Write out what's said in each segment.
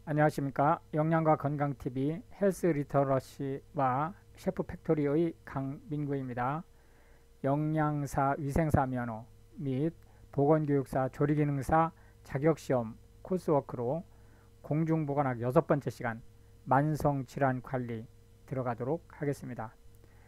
안녕하십니까. 영양과 건강TV 헬스 리터러시와 셰프 팩토리의 강민구입니다. 영양사 위생사 면허 및 보건교육사 조리기능사 자격시험 코스워크로 공중보건학 6번째 시간 만성질환관리 들어가도록 하겠습니다.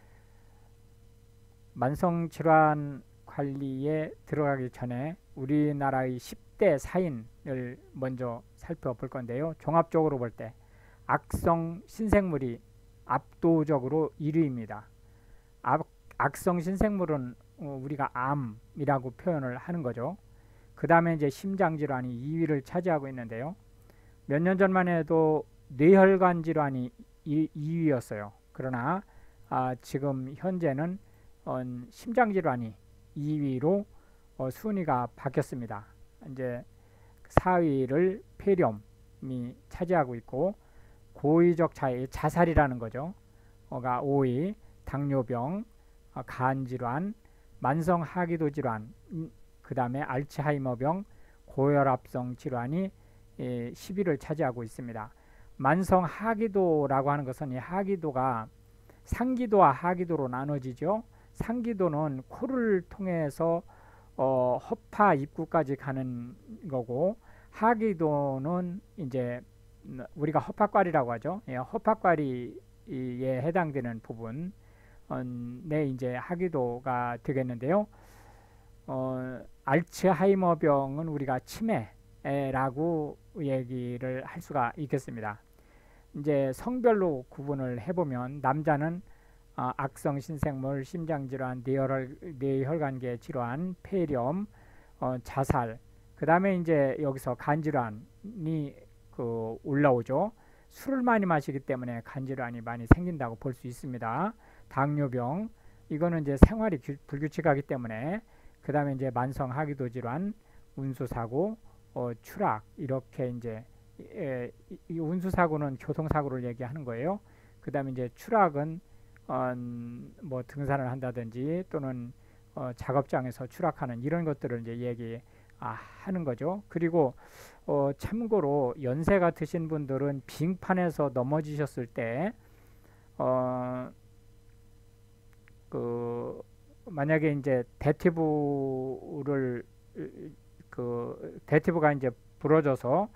만성질환 관리에 들어가기 전에 우리나라의 10대 사인을 먼저 살펴볼 건데요. 종합적으로 볼 때 악성 신생물이 압도적으로 1위입니다. 악성 신생물은 우리가 암이라고 표현을 하는 거죠. 그 다음에 이제 심장질환이 2위를 차지하고 있는데요. 몇 년 전만 해도 뇌혈관 질환이 2위였어요. 그러나 지금 현재는 심장질환이 2위로 순위가 바뀌었습니다. 이제 4위를 폐렴이 차지하고 있고, 고의적 자살이라는 거죠. 가 5위, 당뇨병, 간질환, 만성 하기도 질환, 그 다음에 알츠하이머병, 고혈압성 질환이 10위를 차지하고 있습니다. 만성 하기도라고 하는 것은 이 하기도가 상기도와 하기도로 나눠지죠. 상기도는 코를 통해서 허파 입구까지 가는 거고, 하기도는 이제 우리가 허파과리라고 하죠. 예, 허파과리에 해당되는 부분 네, 이제 하기도가 되겠는데요. 알츠하이머병은 우리가 치매라고 얘기를 할 수가 있겠습니다. 이제 성별로 구분을 해보면 남자는 악성 신생물, 심장질환, 뇌혈관계 질환, 폐렴, 자살, 그 다음에 이제 여기서 간질환이 올라오죠. 술을 많이 마시기 때문에 간질환이 많이 생긴다고 볼 수 있습니다. 당뇨병, 이거는 이제 생활이 불규칙하기 때문에, 그 다음에 이제 만성 하기도 질환, 운수사고, 추락, 이렇게 이제 이 운수사고는 교통사고를 얘기하는 거예요. 그 다음에 이제 추락은 뭐 등산을 한다든지 또는 작업장에서 추락하는 이런 것들을 이제 얘기하는 거죠. 그리고 참고로 연세가 드신 분들은 빙판에서 넘어지셨을 때 만약에 이제 대퇴부가 이제 부러져서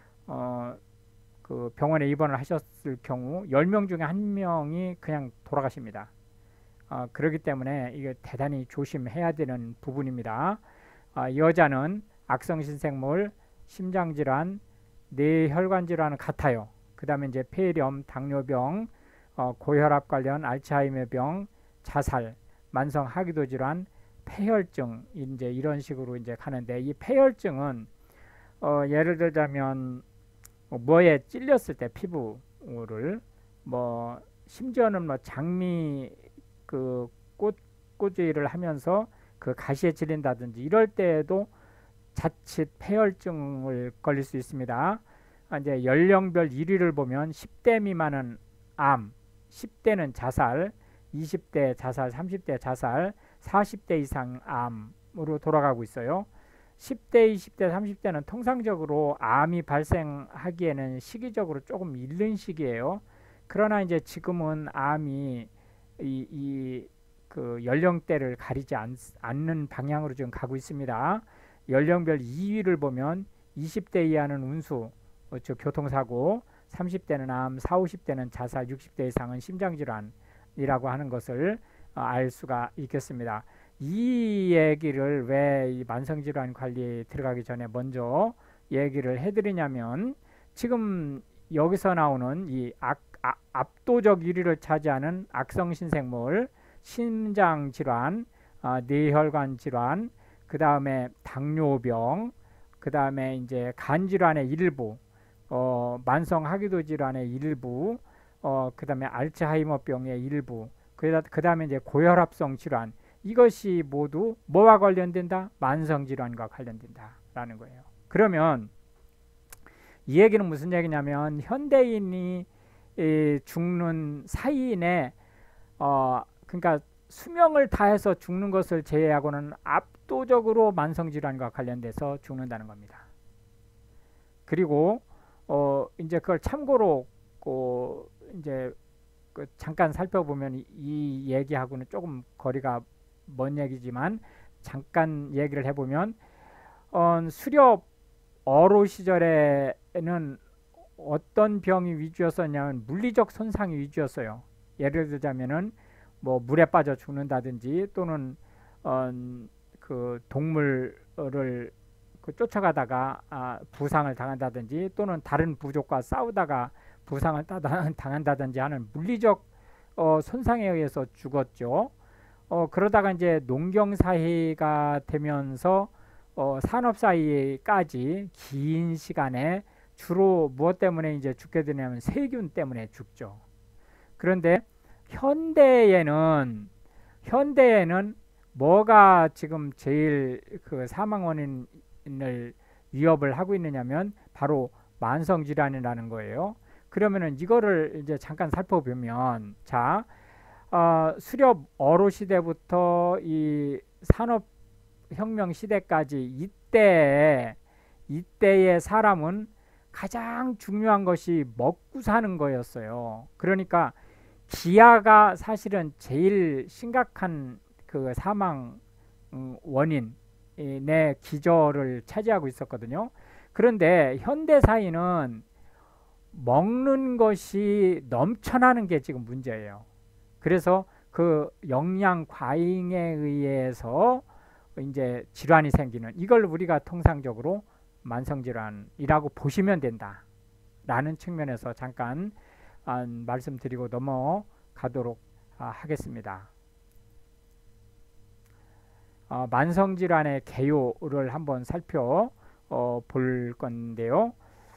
병원에 입원을 하셨을 경우 10명 중에 1명이 그냥 돌아가십니다. 그렇기 때문에 이게 대단히 조심해야 되는 부분입니다. 여자는 악성신생물, 심장질환, 뇌혈관 질환은 같아요. 그 다음에 이제 폐렴, 당뇨병, 고혈압 관련 알츠하이머병, 자살, 만성 하기도 질환, 폐혈증, 이제 이런 식으로 이제 가는데, 이 폐혈증은 예를 들자면 뭐에 찔렸을 때 피부를 심지어는 장미 꽃꽂이를 하면서 그 가시에 찔린다든지 이럴 때에도 자칫 폐혈증을 걸릴 수 있습니다. 이제 연령별 1위를 보면 10대 미만은 암, 10대는 자살, 20대 자살, 30대 자살, 40대 이상 암으로 돌아가고 있어요. 10대, 20대, 30대는 통상적으로 암이 발생하기에는 시기적으로 조금 이른 시기예요. 그러나 이제 지금은 암이 그 연령대를 가리지 않는 방향으로 지금 가고 있습니다. 연령별 2위를 보면 20대 이하는 운수, 즉 교통사고, 30대는 암, 40, 50대는 자살, 60대 이상은 심장질환이라고 하는 것을 알 수가 있겠습니다. 이 얘기를 왜 이 만성질환 관리에 들어가기 전에 먼저 얘기를 해드리냐면, 지금 여기서 나오는 이 압도적 1위를 차지하는 악성신생물, 심장질환, 뇌혈관 질환, 그 다음에 당뇨병, 그 다음에 이제 간질환의 일부, 만성 하기도 질환의 일부, 그 다음에 알츠하이머병의 일부, 그 다음에 이제 고혈압성 질환, 이것이 모두 뭐와 관련된다? 만성질환과 관련된다라는 거예요. 그러면 이 얘기는 무슨 얘기냐면, 현대인이 죽는 사이인의 그러니까 수명을 다해서 죽는 것을 제외하고는 압도적으로 만성질환과 관련돼서 죽는다는 겁니다. 그리고 이제 그걸 참고로 이제 잠깐 살펴보면 이 얘기하고는 조금 거리가 먼 얘기지만 잠깐 얘기를 해보면 수렵 어로 시절에는 어떤 병이 위주였었냐면 물리적 손상이 위주였어요. 예를 들자면은 뭐 물에 빠져 죽는다든지 또는 그 동물을 쫓아가다가 부상을 당한다든지 또는 다른 부족과 싸우다가 부상을 당한다든지 하는 물리적 손상에 의해서 죽었죠. 그러다가 이제 농경 사회가 되면서 산업 사회까지 긴 시간에 주로 무엇 때문에 이제 죽게 되냐면 세균 때문에 죽죠. 그런데 현대에는 뭐가 지금 제일 그 사망 원인을 위협을 하고 있느냐면 바로 만성 질환이라는 거예요. 그러면은 이거를 이제 잠깐 살펴보면 자, 수렵 어로 시대부터 이 산업혁명 시대까지 이때의 사람은 가장 중요한 것이 먹고 사는 거였어요. 그러니까 기아가 사실은 제일 심각한 그 사망 원인의 기저를 차지하고 있었거든요. 그런데 현대 사회는 먹는 것이 넘쳐나는 게 지금 문제예요. 그래서 그 영양 과잉에 의해서 이제 질환이 생기는 이걸 우리가 통상적으로 만성 질환이라고 보시면 된다라는 측면에서 잠깐 말씀드리고 넘어가도록 하겠습니다. 만성 질환의 개요를 한번 살펴볼 건데요.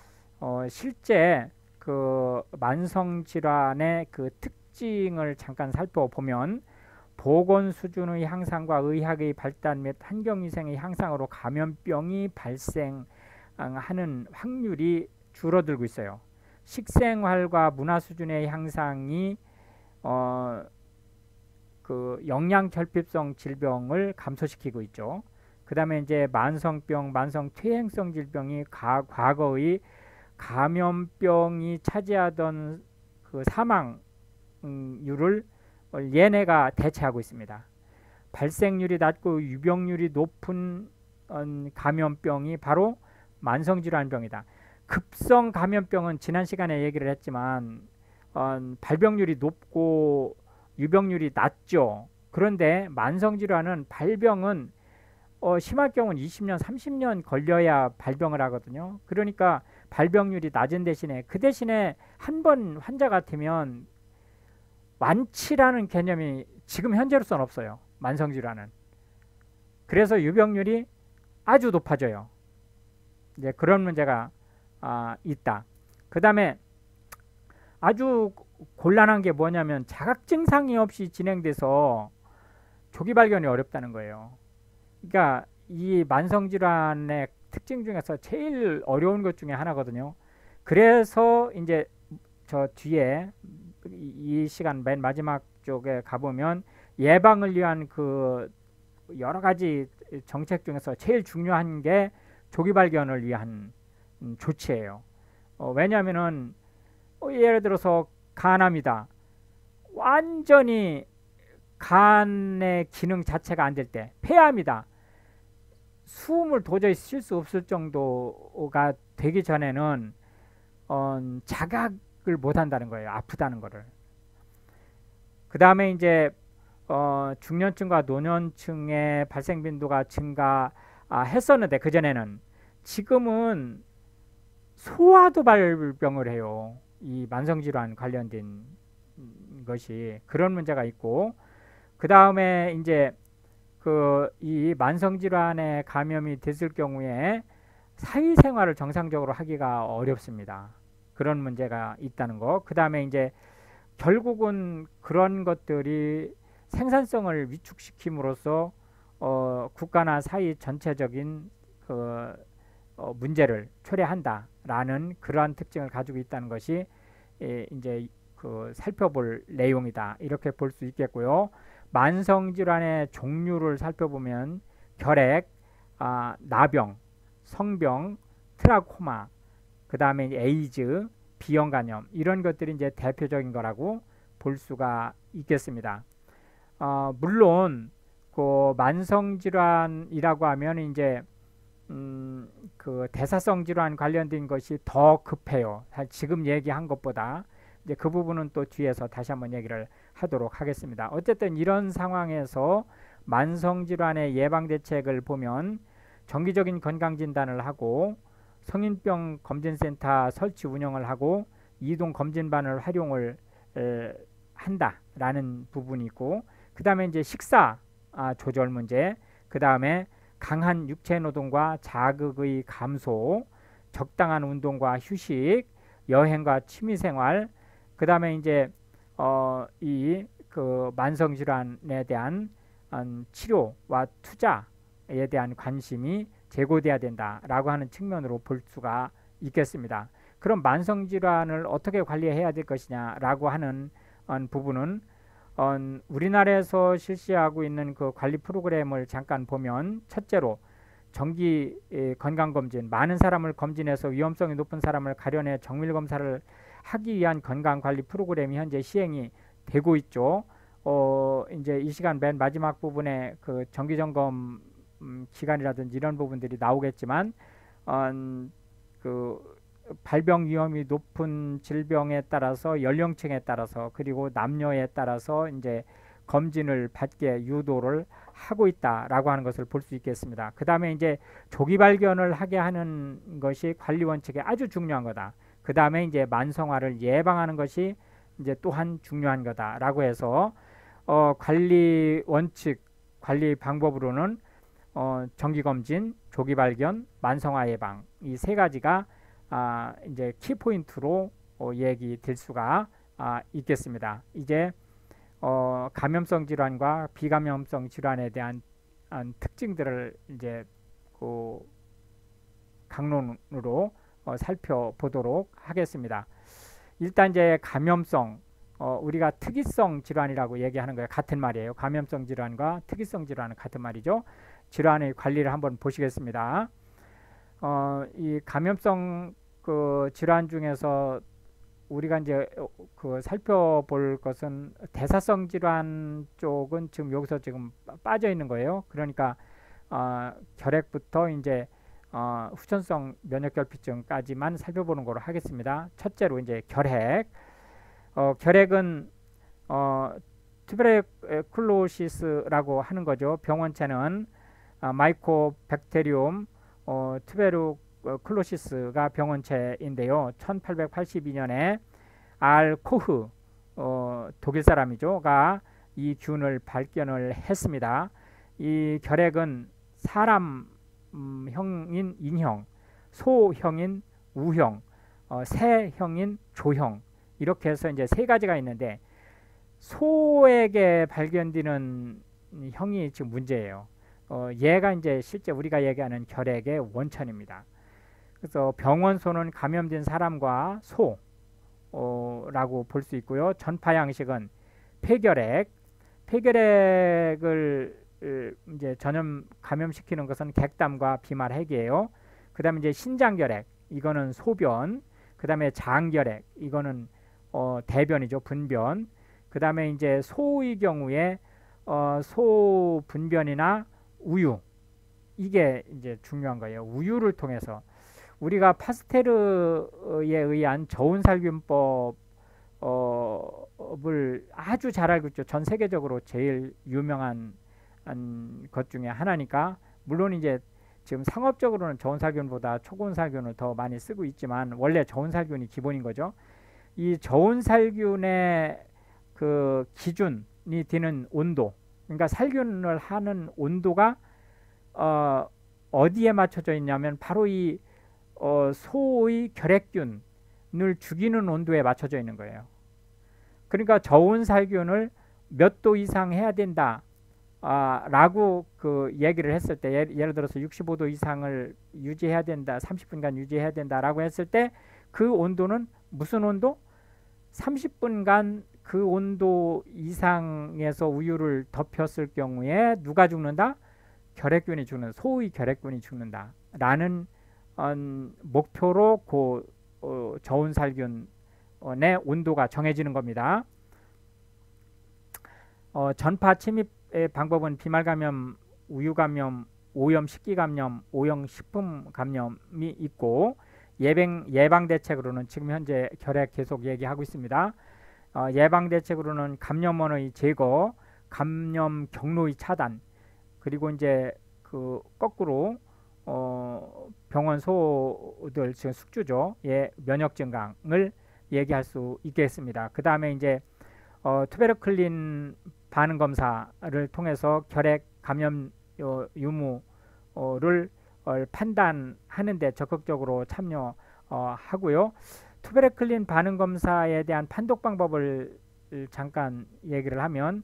실제 그 만성 질환의 그 특징을 잠깐 살펴보면 보건 수준의 향상과 의학의 발달 및 환경위생의 향상으로 감염병이 발생하는 확률이 줄어들고 있어요. 식생활과 문화 수준의 향상이 그 영양결핍성 질병을 감소시키고 있죠. 그 다음에 이제 만성병, 만성퇴행성 질병이 과거의 감염병이 차지하던 그 사망률을 얘네가 대체하고 있습니다. 발생률이 낮고 유병률이 높은 감염병이 바로 만성질환병이다. 급성 감염병은 지난 시간에 얘기를 했지만 발병률이 높고 유병률이 낮죠. 그런데 만성질환은 발병은 심할 경우는 20년, 30년 걸려야 발병을 하거든요. 그러니까 발병률이 낮은 대신에 그 대신에 한 번 환자 같으면 완치라는 개념이 지금 현재로서는 없어요. 만성질환은. 그래서 유병률이 아주 높아져요. 이제 그런 문제가 있다. 그 다음에 아주 곤란한 게 뭐냐면 자각 증상이 없이 진행돼서 조기 발견이 어렵다는 거예요. 그러니까 이 만성질환의 특징 중에서 제일 어려운 것 중에 하나거든요. 그래서 이제 저 뒤에 이 시간 맨 마지막 쪽에 가보면 예방을 위한 그 여러 가지 정책 중에서 제일 중요한 게 조기 발견을 위한 조치예요. 왜냐하면은 예를 들어서 간암이다. 완전히 간의 기능 자체가 안 될 때, 폐암이다. 숨을 도저히 쉴 수 없을 정도가 되기 전에는 자각을 못 한다는 거예요. 아프다는 거를. 그 다음에 이제 중년층과 노년층의 발생 빈도가 증가했었는데 그전에는 지금은 소아도 발병을 해요. 이 만성질환 관련된 것이 그런 문제가 있고 그 다음에 이제 이 만성질환에 감염이 됐을 경우에 사회생활을 정상적으로 하기가 어렵습니다. 그런 문제가 있다는 거. 그 다음에 이제 결국은 그런 것들이 생산성을 위축시킴으로써 국가나 사회 전체적인 문제를 초래한다라는 그러한 특징을 가지고 있다는 것이 이제 살펴볼 내용이다. 이렇게 볼 수 있겠고요. 만성질환의 종류를 살펴보면 결핵, 나병, 성병, 트라코마 그 다음에 에이즈, B형 간염 이런 것들이 이제 대표적인 거라고 볼 수가 있겠습니다. 물론 그 만성 질환이라고 하면 이제 그 대사성 질환 관련된 것이 더 급해요. 지금 얘기한 것보다. 이제 그 부분은 또 뒤에서 다시 한번 얘기를 하도록 하겠습니다. 어쨌든 이런 상황에서 만성 질환의 예방 대책을 보면 정기적인 건강 진단을 하고 성인병 검진센터 설치 운영을 하고 이동 검진반을 활용을 한다라는 부분이 있고, 그 다음에 이제 식사 조절 문제, 그 다음에 강한 육체 노동과 자극의 감소, 적당한 운동과 휴식, 여행과 취미생활, 그 다음에 이제 이 그 만성 질환에 대한 치료와 투자에 대한 관심이 제고돼야 된다라고 하는 측면으로 볼 수가 있겠습니다. 그럼 만성 질환을 어떻게 관리해야 될 것이냐라고 하는 부분은 우리나라에서 실시하고 있는 그 관리 프로그램을 잠깐 보면, 첫째로 정기 건강검진, 많은 사람을 검진해서 위험성이 높은 사람을 가려내 정밀 검사를 하기 위한 건강관리 프로그램이 현재 시행이 되고 있죠. 이제 이 시간 맨 마지막 부분에 그 정기점검 기간이라든지 이런 부분들이 나오겠지만, 그 발병 위험이 높은 질병에 따라서, 연령층에 따라서, 그리고 남녀에 따라서 이제 검진을 받게 유도를 하고 있다라고 하는 것을 볼 수 있겠습니다. 그 다음에 이제 조기 발견을 하게 하는 것이 관리 원칙에 아주 중요한 거다. 그 다음에 이제 만성화를 예방하는 것이 이제 또한 중요한 거다라고 해서 관리 원칙, 관리 방법으로는 정기 검진, 조기 발견, 만성화 예방, 이 세 가지가 이제 키포인트로 얘기될 수가 있겠습니다. 이제 감염성 질환과 비감염성 질환에 대한 특징들을 이제 그 강론으로 살펴보도록 하겠습니다. 일단 이제 감염성, 우리가 특이성 질환이라고 얘기하는 거예요. 같은 말이에요. 감염성 질환과 특이성 질환은 같은 말이죠. 질환의 관리를 한번 보시겠습니다. 이 감염성 그 질환 중에서 우리가 이제 그 살펴볼 것은 대사성 질환 쪽은 지금 여기서 지금 빠져 있는 거예요. 그러니까 결핵부터 이제 후천성 면역결핍증까지만 살펴보는 거로 하겠습니다. 첫째로 이제 결핵. 결핵은 투베르클로시스라고 하는 거죠. 병원체는 마이코백테리움 투베르클로시스가 병원체인데요. 1882년에 알 코흐 독일 사람이죠가 이 균을 발견을 했습니다. 이 결핵은 사람 형인 인형, 소형인 우형, 새형인 조형, 이렇게 해서 이제 세 가지가 있는데, 소에게 발견되는 형이 지금 문제예요. 얘가 이제 실제 우리가 얘기하는 결핵의 원천입니다. 그래서 병원소는 감염된 사람과 소라고 볼 수 있고요. 전파 양식은 폐결핵, 폐결핵을 이제 전염 감염시키는 것은 객담과 비말핵이에요. 그 다음에 이제 신장결핵, 이거는 소변. 그 다음에 장결핵, 이거는 대변이죠, 분변. 그 다음에 이제 소의 경우에 소 분변이나 우유, 이게 이제 중요한 거예요. 우유를 통해서 우리가 파스테르에 의한 저온살균법을 아주 잘 알고 있죠. 전 세계적으로 제일 유명한 것 중에 하나니까, 물론 이제 지금 상업적으로는 저온살균보다 초고온살균을 더 많이 쓰고 있지만 원래 저온살균이 기본인 거죠. 이 저온살균의 그 기준이 되는 온도, 그러니까 살균을 하는 온도가 어디에 맞춰져 있냐면 바로 이 소의 결핵균을 죽이는 온도에 맞춰져 있는 거예요. 그러니까 저온살균을 몇 도 이상 해야 된다 라고 그 얘기를 했을 때, 예를 들어서 65도 이상을 유지해야 된다, 30분간 유지해야 된다 라고 했을 때, 그 온도는 무슨 온도? 30분간 그 온도 이상에서 우유를 덮였을 경우에 누가 죽는다? 결핵균이 죽는, 소의 결핵균이 죽는다 라는 목표로 그 저온 살균의 온도가 정해지는 겁니다. 전파 침입의 방법은 비말 감염, 우유 감염, 오염 식기 감염, 오염 식품 감염이 있고, 예방 대책으로는 지금 현재 결핵 계속 얘기하고 있습니다. 예방 대책으로는 감염원의 제거, 감염 경로의 차단, 그리고 이제 그 거꾸로 병원 소들 지금 숙주죠. 예, 면역 증강을 얘기할 수 있겠습니다. 그 다음에 이제 투베르클린 반응 검사를 통해서 결핵 감염 유무를 판단하는데 적극적으로 참여하고요. 투베르클린 반응 검사에 대한 판독 방법을 잠깐 얘기를 하면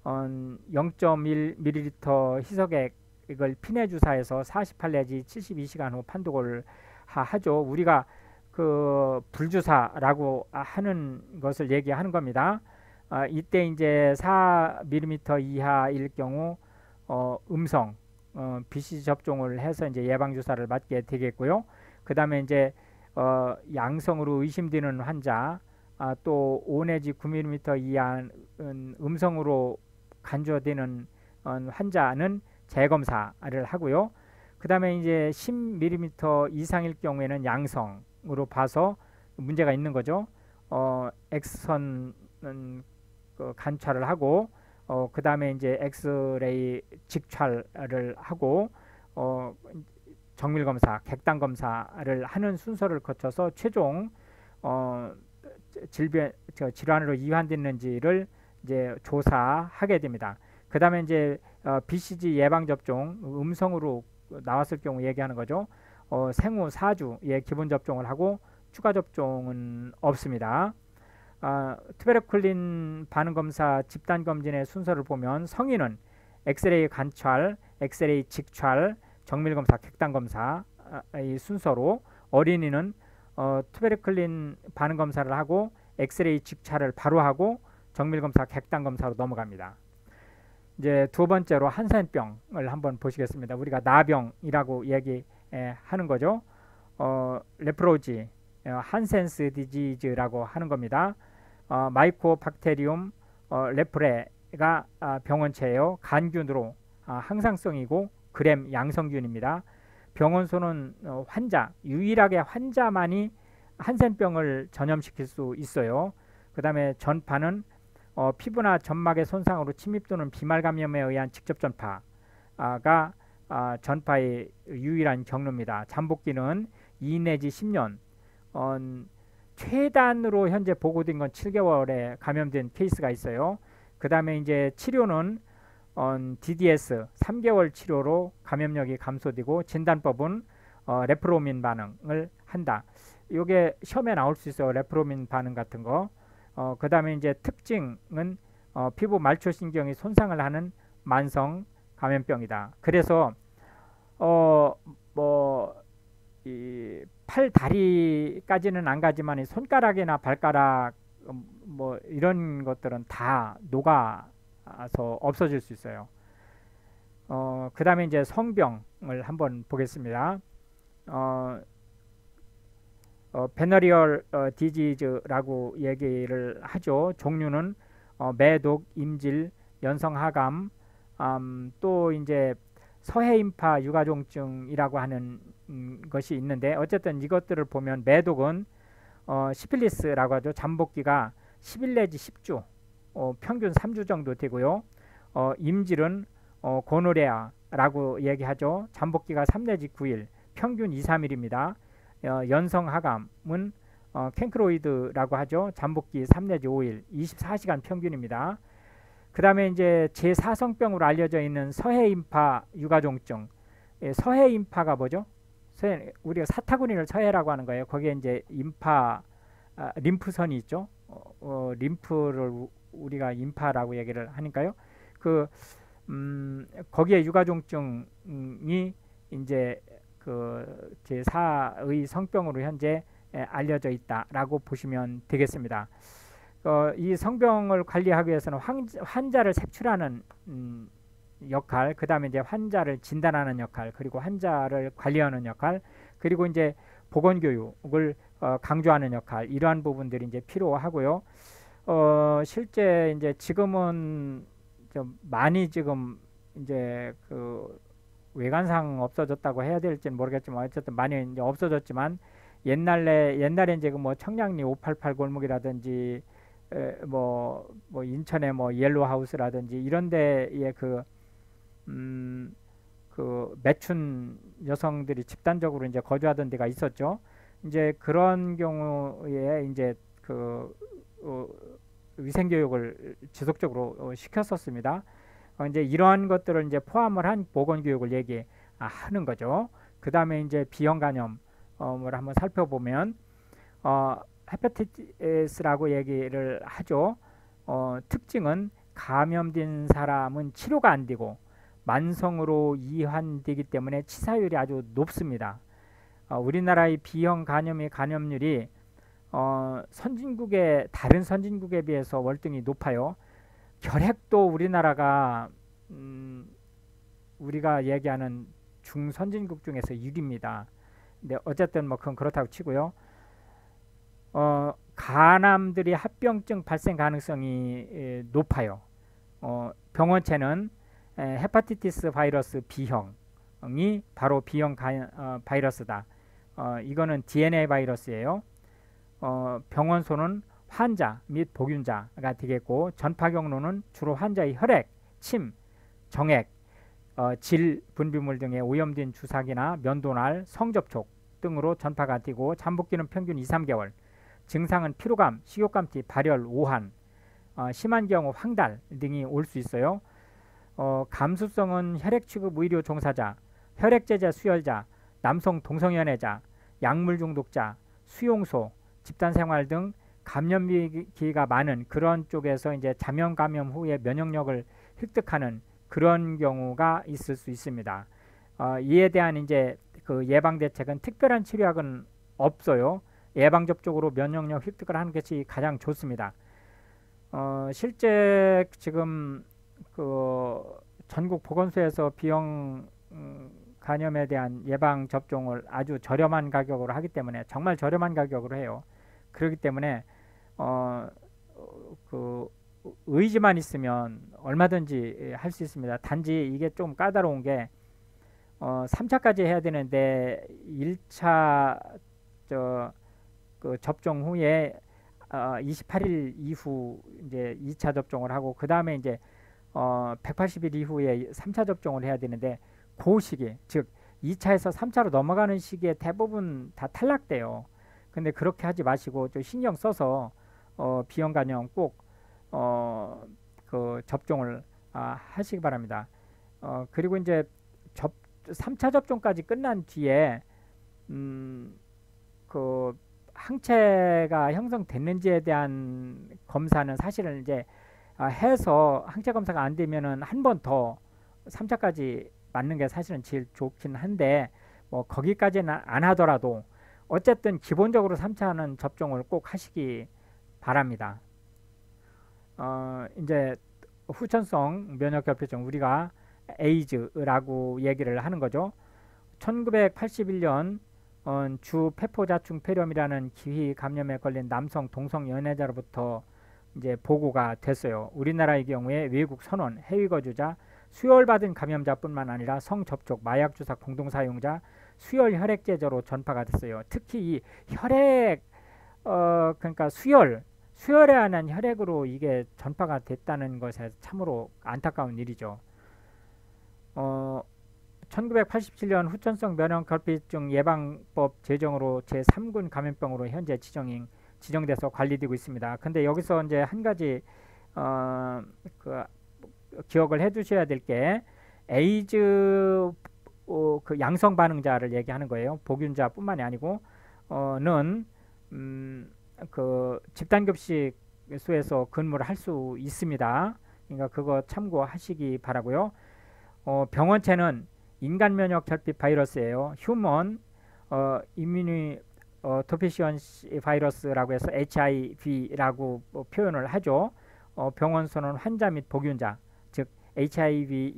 0.1ml 희석액을 피내 주사해서 48 내지 72시간 후 판독을 하죠. 우리가 그 불주사라고 하는 것을 얘기하는 겁니다. 이때 이제 4ml 이하일 경우 음성 BCG 접종을 해서 이제 예방 주사를 맞게 되겠고요. 그 다음에 이제 양성으로 의심되는 환자, 또 5 내지 9ml 이하 음성으로 간주되는 환자는 재검사를 하고요. 그 다음에 이제 10ml 이상일 경우에는 양성으로 봐서 문제가 있는 거죠. 엑스선 관찰을 하고, 그 다음에 이제 엑스레이 직찰을 하고, 정밀 검사, 객단 검사를 하는 순서를 거쳐서 최종 질환으로 이완됐는지를 이제 조사하게 됩니다. 그 다음에 이제 BCG 예방 접종 음성으로 나왔을 경우 얘기하는 거죠. 생후 4주에 기본 접종을 하고 추가 접종은 없습니다. 투베르클린 반응 검사 집단 검진의 순서를 보면 성인은 엑스레이 관찰, 엑스레이 직찰, 정밀 검사, 객단 검사의 순서로, 어린이는 투베르클린 반응 검사를 하고 엑스레이 직찰을 바로 하고 정밀 검사, 객단 검사로 넘어갑니다. 이제 두 번째로 한센병을 한번 보시겠습니다. 우리가 나병이라고 얘기하는 거죠. 레프로지, 한센스 디지즈라고 하는 겁니다. 마이코박테리움 레프레가 병원체예요. 간균으로 항상성이고 그램 양성균입니다. 병원소는 유일하게 환자만이 한센병을 전염시킬 수 있어요. 그 다음에 전파는 피부나 점막의 손상으로 침입 또는 비말 감염에 의한 직접 전파가 전파의 유일한 경로입니다. 잠복기는 2 내지 10년, 최단으로 현재 보고된 건 7개월에 감염된 케이스가 있어요. 그 다음에 이제 치료는 DDS 3개월 치료로 감염력이 감소되고, 진단법은 레프로민 반응을 한다. 이게 시험에 나올 수 있어요. 레프로민 반응 같은 거. 그 다음에 이제 특징은 피부 말초신경이 손상을 하는 만성 감염병이다. 그래서 이 팔 다리까지는 안 가지만 손가락이나 발가락 뭐 이런 것들은 다 녹아서 없어질 수 있어요. 그 다음에 이제 성병을 한번 보겠습니다. 베너리얼 디지즈라고 얘기를 하죠. 종류는 매독, 임질, 연성하감, 또 이제 서해인파 유가종증이라고 하는 것이 있는데, 어쨌든 이것들을 보면 매독은 시필리스라고 하죠. 잠복기가 10일 내지 10주, 평균 3주 정도 되고요. 임질은 고노레아라고 얘기하죠. 잠복기가 3 내지 9일, 평균 2, 3일입니다. 연성하감은 캔크로이드라고 하죠. 잠복기 3 내지 5일, 24시간 평균입니다. 그 다음에 이제 제4성병으로 알려져 있는 서해인파 유가종증. 서해인파가 뭐죠? 우리가 사타구니를 서해라고 하는 거예요. 거기에 이제 인파, 림프선이 있죠. 림프를 우리가 인파라고 얘기를 하니까요. 거기에 유가종증이 이제 그 제4의 성병으로 현재 알려져 있다라고 보시면 되겠습니다. 이 성병을 관리하기 위해서는 환자를 색출하는 역할, 그 다음에 이제 환자를 진단하는 역할, 그리고 환자를 관리하는 역할, 그리고 이제 보건교육을 강조하는 역할, 이러한 부분들이 이제 필요하고요. 실제 이제 지금은 좀 많이 지금 이제 그 외관상 없어졌다고 해야 될지는 모르겠지만 어쨌든 많이 이제 없어졌지만, 옛날에 이제 그 뭐 청량리 588 골목이라든지 뭐 인천의 뭐 옐로우하우스라든지 이런 데에 그 매춘 여성들이 집단적으로 이제 거주하던 데가 있었죠. 이제 그런 경우에 이제 어, 위생 교육을 지속적으로 시켰었습니다. 이제 이러한 것들을 이제 포함을 한 보건 교육을 얘기하는 거죠. 그 다음에 이제 비형 간염을 한번 살펴보면, 헤파티티스라고 얘기를 하죠. 특징은 감염된 사람은 치료가 안 되고 만성으로 이환되기 때문에 치사율이 아주 높습니다. 우리나라의 B형 간염의 감염률이 다른 선진국에 비해서 월등히 높아요. 결핵도 우리나라가 우리가 얘기하는 중선진국 중에서 1위입니다. 근데 어쨌든 뭐 그건 그렇다고 치고요. 간암들이 합병증 발생 가능성이 높아요. 병원체는 헤파티티스 바이러스 B형이 바로 B형 바이러스다. 이거는 DNA 바이러스예요. 병원소는 환자 및 복균자가 되겠고, 전파 경로는 주로 환자의 혈액, 침, 정액, 질, 분비물 등의 오염된 주사기나 면도날, 성접촉 등으로 전파가 되고, 잠복기는 평균 2~3개월, 증상은 피로감, 식욕감퇴, 발열, 오한, 심한 경우 황달 등이 올 수 있어요. 감수성은 혈액 취급 의료 종사자, 혈액제자 수혈자, 남성 동성연애자, 약물 중독자, 수용소, 집단생활 등 감염기가 많은 그런 쪽에서 이제 잠염 감염 후에 면역력을 획득하는 그런 경우가 있을 수 있습니다. 이에 대한 이제 그 예방 대책은 특별한 치료약은 없어요. 예방 접종으로 면역력 획득을 하는 것이 가장 좋습니다. 실제 지금 그 전국 보건소에서 B형 간염에 대한 예방 접종을 아주 저렴한 가격으로 하기 때문에, 정말 저렴한 가격으로 해요. 그렇기 때문에 그 의지만 있으면 얼마든지 할 수 있습니다. 단지 이게 좀 까다로운 게 3차까지 해야 되는데 1차 그 접종 후에 28일 이후 이제 2차 접종을 하고, 그 다음에 이제 180일 이후에 3차 접종을 해야 되는데, 그 시기, 즉 2차에서 3차로 넘어가는 시기에 대부분 다 탈락돼요. 근데 그렇게 하지 마시고 좀 신경 써서 B형 간염 꼭 그 접종을 하시기 바랍니다. 그리고 이제 3차 접종까지 끝난 뒤에 그 항체가 형성됐는지에 대한 검사는 사실은 이제 해서 항체 검사가 안 되면은 한 번 더 3차까지 맞는 게 사실은 제일 좋긴 한데, 뭐 거기까지는 안 하더라도 어쨌든 기본적으로 3차는 접종을 꼭 하시기 바랍니다. 이제 후천성 면역결핍증, 우리가 에이즈라고 얘기를 하는 거죠. 1981년 주 폐포자충 폐렴이라는 기희 감염에 걸린 남성 동성 연애자로부터 이제 보고가 됐어요. 우리나라의 경우에 외국 선원, 해외 거주자, 수혈받은 감염자뿐만 아니라 성접촉, 마약 주사 공동 사용자, 수혈 혈액제저로 전파가 됐어요. 특히 이 혈액 그러니까 수혈에 관한 혈액으로 이게 전파가 됐다는 것에 참으로 안타까운 일이죠. 1987년 후천성 면역결핍증 예방법 제정으로 제3군 감염병으로 현재 지정돼서 관리되고 있습니다. 근데 여기서 이제 한 가지 기억을 해두셔야 될 게, 에이즈 그 양성 반응자를 얘기하는 거예요. 복균자뿐만이 아니고 그 집단급식소에서 근무를 할 수 있습니다. 그러니까 그거 참고하시기 바라고요. 병원체는 인간 면역 결핍 바이러스예요. 휴먼 이뮤니 토피시언시 바이러스라고 해서 HIV라고 표현을 하죠. 병원소는 환자 및 복균자, 즉 HIV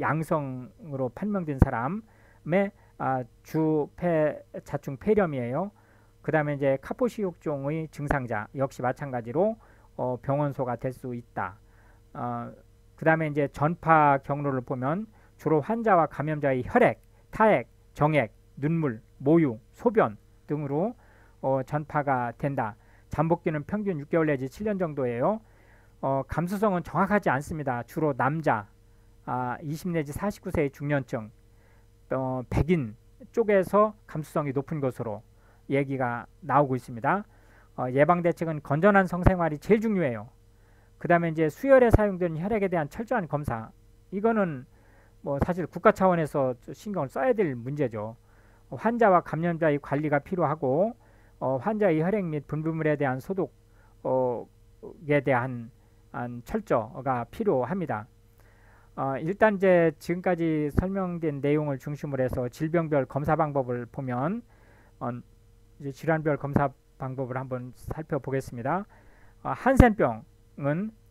양성으로 판명된 사람의 자충 폐렴이에요. 그 다음에 이제 카포시육종의 증상자 역시 마찬가지로 병원소가 될 수 있다. 그 다음에 이제 전파 경로를 보면 주로 환자와 감염자의 혈액, 타액, 정액, 눈물, 모유, 소변 등으로 전파가 된다. 잠복기는 평균 6개월 내지 7년 정도예요. 감수성은 정확하지 않습니다. 주로 남자, 20 내지 49세의 중년층, 백인 쪽에서 감수성이 높은 것으로 얘기가 나오고 있습니다. 예방 대책은 건전한 성생활이 제일 중요해요. 그 다음에 이제 수혈에 사용되는 혈액에 대한 철저한 검사, 이거는 뭐 사실 국가 차원에서 신경을 써야 될 문제죠. 환자와 감염자의 관리가 필요하고 환자의 혈액 및 분비물에 대한 소독에 대한 철저가 필요합니다. 일단 이제 지금까지 설명된 내용을 중심으로 해서 질병별 검사 방법을 보면 이제 질환별 검사 방법을 한번 살펴보겠습니다. 한센병은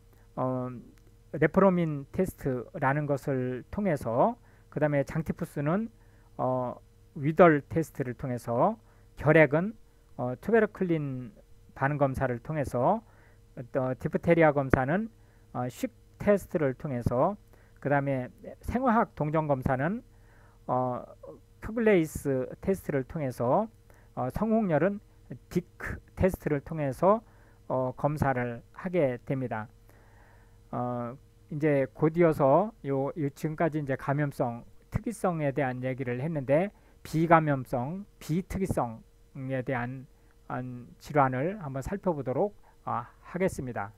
레프로민 테스트라는 것을 통해서, 그 다음에 장티푸스는 위덜 테스트를 통해서, 결핵은 투베르클린 반응 검사를 통해서, 디프테리아 검사는 식 테스트를 통해서, 그 다음에 생화학 동정 검사는 큐블레이스 테스트를 통해서, 성홍열은 디크 테스트를 통해서 검사를 하게 됩니다. 이제 곧이어서 요 지금까지 이제 감염성, 특이성에 대한 얘기를 했는데, 비감염성, 비특이성에 대한 질환을 한번 살펴보도록 하겠습니다.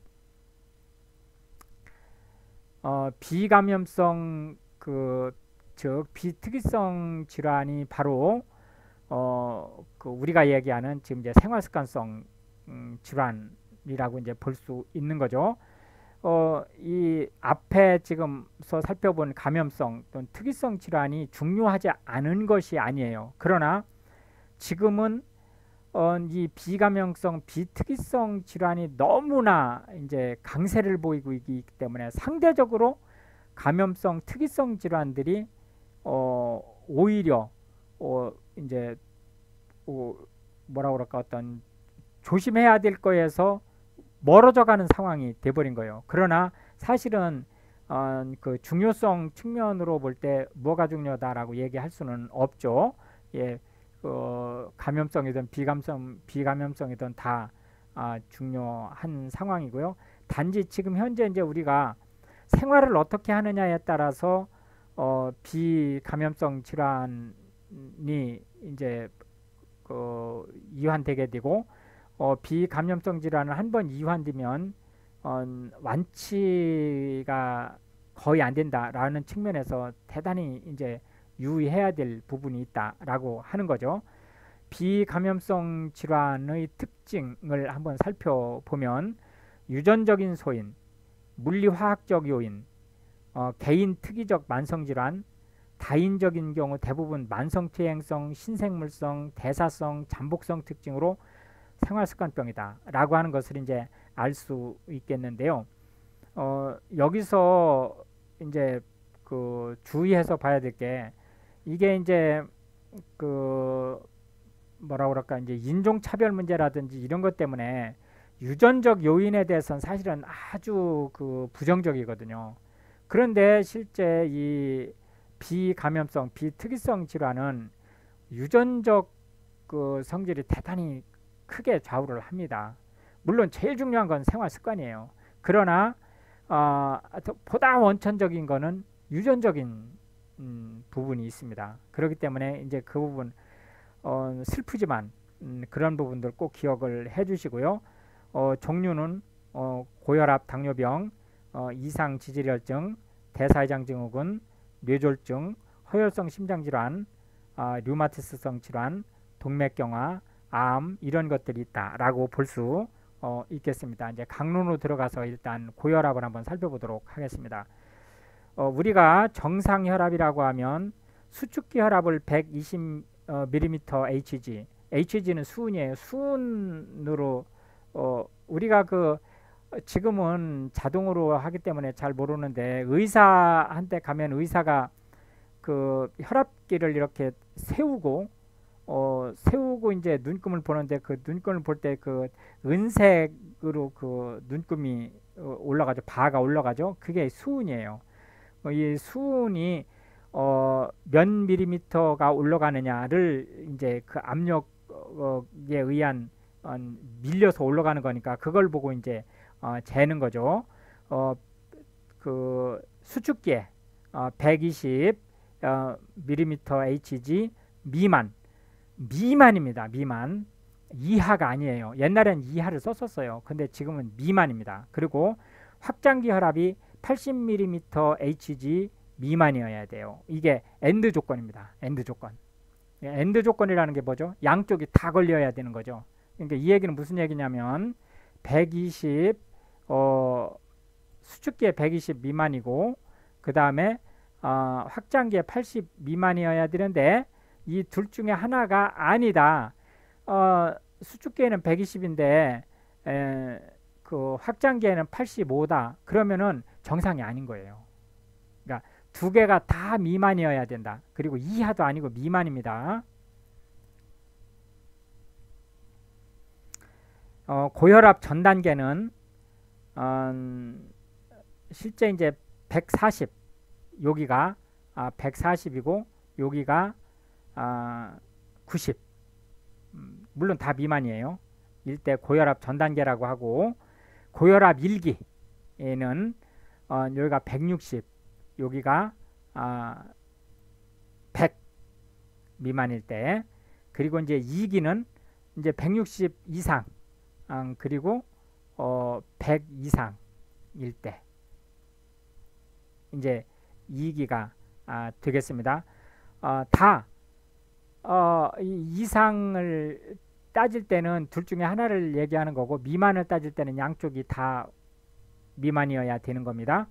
비감염성 즉 비특이성 질환이 바로 우리가 얘기하는 지금 이제 생활습관성 질환이라고 이제 볼 수 있는 거죠. 이 앞에 지금서 살펴본 감염성 또는 특이성 질환이 중요하지 않은 것이 아니에요. 그러나 지금은 이 비감염성, 비특이성 질환이 너무나 이제 강세를 보이고 있기 때문에 상대적으로 감염성, 특이성 질환들이 오히려 이제 뭐라 그럴까, 어떤 조심해야 될 거에서 멀어져 가는 상황이 돼버린 거예요. 그러나 사실은 그 중요성 측면으로 볼 때 뭐가 중요하다라고 얘기할 수는 없죠. 예, 감염성이든 비감염성이든 다 중요한 상황이고요. 단지 지금 현재 이제 우리가 생활을 어떻게 하느냐에 따라서 비감염성 질환이 이제 이완되게 되고, 비감염성 질환을 한번 이완되면 완치가 거의 안 된다라는 측면에서 대단히 이제 유의해야 될 부분이 있다라고 하는 거죠. 비감염성 질환의 특징을 한번 살펴보면, 유전적인 소인, 물리화학적 요인, 개인 특이적 만성질환, 다인적인 경우 대부분 만성퇴행성, 신생물성, 대사성, 잠복성 특징으로 생활습관병이다 라고 하는 것을 이제 알 수 있겠는데요. 여기서 이제 주의해서 봐야 될 게, 이게 이제 뭐라 그럴까, 이제 인종차별 문제라든지 이런 것 때문에 유전적 요인에 대해서는 사실은 아주 부정적이거든요. 그런데 실제 이 비감염성, 비특이성 질환은 유전적 성질이 대단히 크게 좌우를 합니다. 물론 제일 중요한 건 생활 습관이에요. 그러나 보다 원천적인 거는 유전적인 부분이 있습니다. 그렇기 때문에 이제 그 부분 슬프지만 그런 부분들 꼭 기억을 해주시고요. 종류는 고혈압, 당뇨병, 이상 지질혈증, 대사회장 증후군, 뇌졸중, 허혈성 심장질환, 류마티스성 질환, 동맥경화, 암, 이런 것들이 있다라고 볼 수 있겠습니다. 이제 강론으로 들어가서 일단 고혈압을 한번 살펴보도록 하겠습니다. 우리가 정상 혈압이라고 하면 수축기 혈압을 120mm Hg, Hg는 수은이에요. 수은으로 우리가 지금은 자동으로 하기 때문에 잘 모르는데, 의사한테 가면 의사가 혈압기를 이렇게 세우고 세우고 이제 눈금을 보는데 그 눈금을 볼 때 그 은색으로 그 눈금이 올라가죠. 바가 올라가죠. 그게 수은이에요. 이 수은이 몇 밀리미터가 올라가느냐를 이제 그 압력에 의한 밀려서 올라가는 거니까 그걸 보고 이제 재는 거죠. 그 수축기에 120 밀리미터 Hg 미만입니다. 미만. 이하가 아니에요. 옛날엔 이하를 썼었어요. 근데 지금은 미만입니다. 그리고 확장기 혈압이 80mm Hg 미만이어야 돼요. 이게 엔드 조건입니다. 엔드 조건. 엔드 조건이라는 게 뭐죠? 양쪽이 다 걸려야 되는 거죠. 그러니까 이 얘기는 무슨 얘기냐면 120 수축기에 120 미만이고 그 다음에 확장기에 80 미만이어야 되는데 이 둘 중에 하나가 아니다. 수축기에는 120인데 그 확장기에는 85다. 그러면은 정상이 아닌 거예요. 그러니까 두 개가 다 미만이어야 된다. 그리고 이하도 아니고 미만입니다. 고혈압 전 단계는 실제 이제 140 여기가 140이고 여기가 90 물론 다 미만이에요. 일대 고혈압 전 단계라고 하고 고혈압 1기에는 여기가 160 여기가 100 미만일 때 그리고 이제 2기는 이제 160 이상 그리고 100 이상일 때 이제 2기가 되겠습니다. 다 이상을 따질 때는 둘 중에 하나를 얘기하는 거고 미만을 따질 때는 양쪽이 다 미만이어야 되는 겁니다.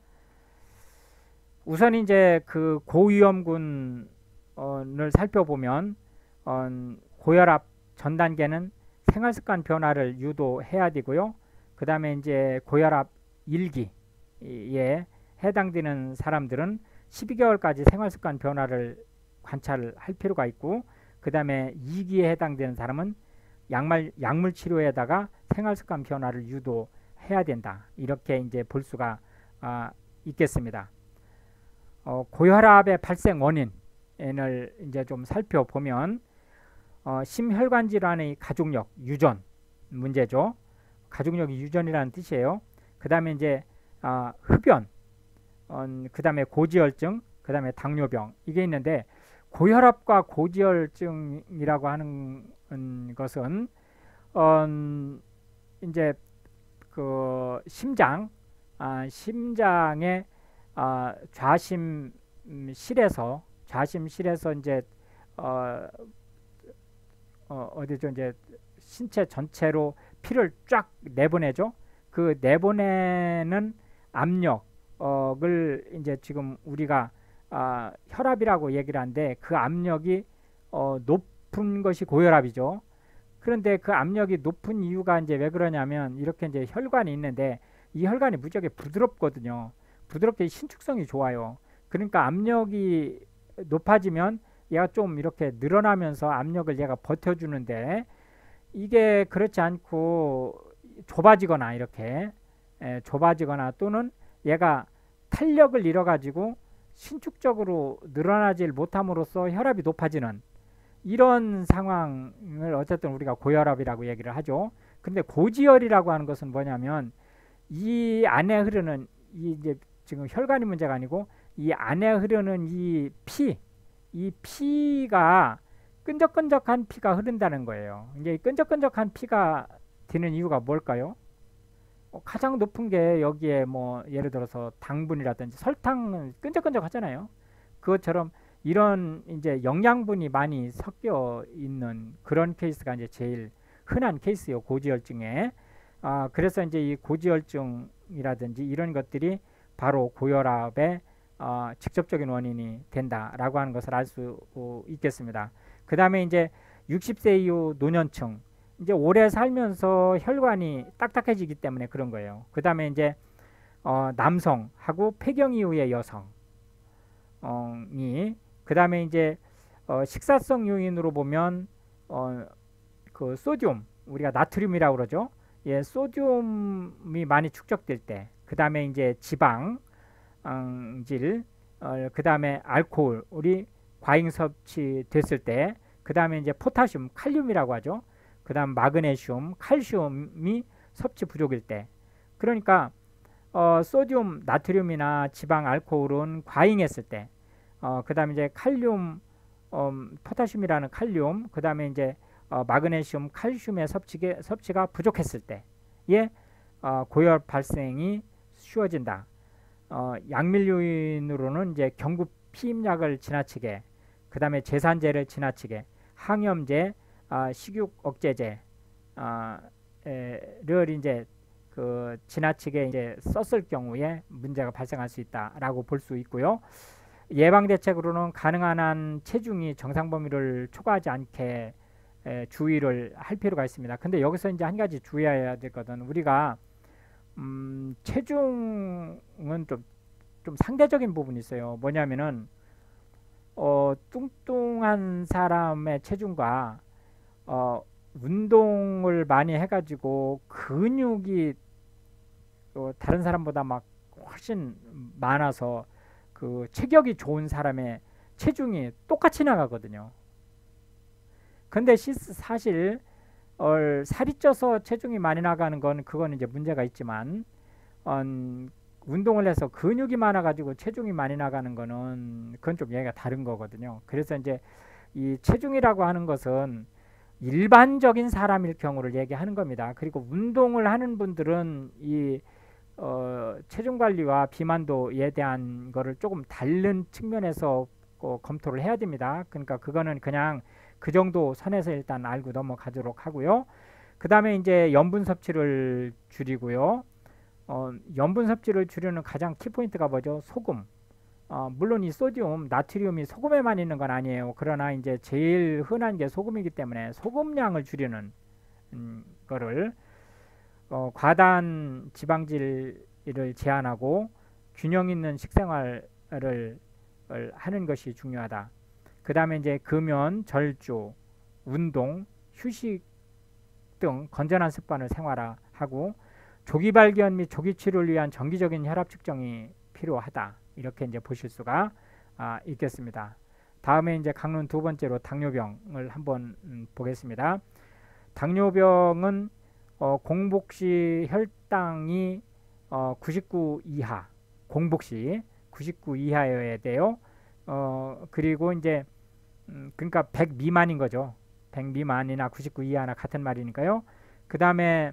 우선 이제 그 고위험군을 살펴보면 고혈압 전 단계는 생활습관 변화를 유도해야 되고요. 그 다음에 이제 고혈압 1기에 해당되는 사람들은 12개월까지 생활습관 변화를 관찰할 필요가 있고 그 다음에 2기에 해당되는 사람은 약물 치료에다가 생활습관 변화를 유도해야 된다. 이렇게 이제 볼 수가 있겠습니다. 고혈압의 발생 원인을 이제 좀 살펴보면 심혈관 질환의 가족력 유전 문제죠. 가족력이 유전이라는 뜻이에요. 그 다음에 이제 흡연, 그 다음에 고지혈증, 그 다음에 당뇨병 이게 있는데 고혈압과 고지혈증이라고 하는 것은 이제 그 심장의 좌심실에서 이제 어디죠 이제 신체 전체로 피를 쫙 내보내죠. 그 내보내는 압력을 이제 지금 우리가 혈압이라고 얘기를 하는데 그 압력이 높은 것이 고혈압이죠. 그런데 그 압력이 높은 이유가 이제 왜 그러냐면 이렇게 이제 혈관이 있는데 이 혈관이 무지하게 부드럽거든요. 부드럽게 신축성이 좋아요. 그러니까 압력이 높아지면 얘가 좀 이렇게 늘어나면서 압력을 얘가 버텨주는데 이게 그렇지 않고 좁아지거나 이렇게 좁아지거나 또는 얘가 탄력을 잃어가지고 신축적으로 늘어나질 못함으로써 혈압이 높아지는 이런 상황을 어쨌든 우리가 고혈압이라고 얘기를 하죠. 근데 고지혈이라고 하는 것은 뭐냐면 이 안에 흐르는 이 이제 지금 혈관이 문제가 아니고 이 안에 흐르는 이 피가 끈적끈적한 피가 흐른다는 거예요. 이제 끈적끈적한 피가 되는 이유가 뭘까요? 가장 높은 게 여기에 뭐 예를 들어서 당분이라든지 설탕은 끈적끈적하잖아요. 그것처럼 이런 이제 영양분이 많이 섞여 있는 그런 케이스가 이제 제일 흔한 케이스요. 고지혈증에. 그래서 이제 이 고지혈증이라든지 이런 것들이 바로 고혈압의 직접적인 원인이 된다라고 하는 것을 알 수 있겠습니다. 그 다음에 이제 60세 이후 노년층 이제 오래 살면서 혈관이 딱딱해지기 때문에 그런 거예요. 그 다음에 이제 남성하고 폐경 이후의 여성이 그 다음에 이제 식사성 요인으로 보면 그 소듐, 우리가 나트륨이라고 그러죠. 예, 소듐이 많이 축적될 때, 그 다음에 이제 지방질, 그 다음에 알코올이 과잉 섭취됐을 때, 그 다음에 이제 포타슘, 칼륨이라고 하죠. 그 다음 마그네슘, 칼슘이 섭취 부족일 때. 그러니까 소듐, 나트륨이나 지방, 알코올은 과잉했을 때, 그 다음에 이제 칼륨, 포타슘이라는 칼륨, 그 다음에 이제 마그네슘, 칼슘의 섭취가 부족했을 때에 고혈 발생이 쉬워진다. 약물 요인으로는 이제 경구 피임약을 지나치게, 그 다음에 제산제를 지나치게, 항염제, 식욕 억제제, 를 이제 그 지나치게 이제 썼을 경우에 문제가 발생할 수 있다라고 볼 수 있고요. 예방 대책으로는 가능한 한 체중이 정상 범위를 초과하지 않게 주의를 할 필요가 있습니다. 근데 여기서 이제 한 가지 주의해야 될 것은, 우리가 체중은 좀 상대적인 부분이 있어요. 뭐냐면은 뚱뚱한 사람의 체중과 운동을 많이 해가지고 근육이 다른 사람보다 막 훨씬 많아서 그 체격이 좋은 사람의 체중이 똑같이 나가거든요. 근데 사실 살이 쪄서 체중이 많이 나가는 건 그건 이제 문제가 있지만, 운동을 해서 근육이 많아가지고 체중이 많이 나가는 거는 그건 좀 얘기가 다른 거거든요. 그래서 이제 이 체중이라고 하는 것은 일반적인 사람일 경우를 얘기하는 겁니다. 그리고 운동을 하는 분들은 이 체중 관리와 비만도에 대한 거를 조금 다른 측면에서 검토를 해야 됩니다. 그러니까 그거는 그냥 그 정도 선에서 일단 알고 넘어가도록 하고요. 그 다음에 이제 염분 섭취를 줄이고요. 염분 섭취를 줄이는 가장 키포인트가 뭐죠? 소금. 물론 이 소듐, 나트륨이 소금에만 있는 건 아니에요. 그러나 이제 제일 흔한 게 소금이기 때문에 소금량을 줄이는 거를, 과다한 지방질을 제한하고 균형 있는 식생활을 하는 것이 중요하다. 그 다음에 이제 금연, 절주, 운동, 휴식 등 건전한 습관을 생활화하고, 조기 발견 및 조기 치료를 위한 정기적인 혈압 측정이 필요하다. 이렇게 이제 보실 수가 있겠습니다. 다음에 이제 강론 두 번째로 당뇨병을 한번 보겠습니다. 당뇨병은 공복 시 혈당이 99 이하, 공복 시 99 이하여야 돼요. 그리고 이제 그러니까 100 미만인 거죠. 100 미만이나 99 이하나 같은 말이니까요. 그 다음에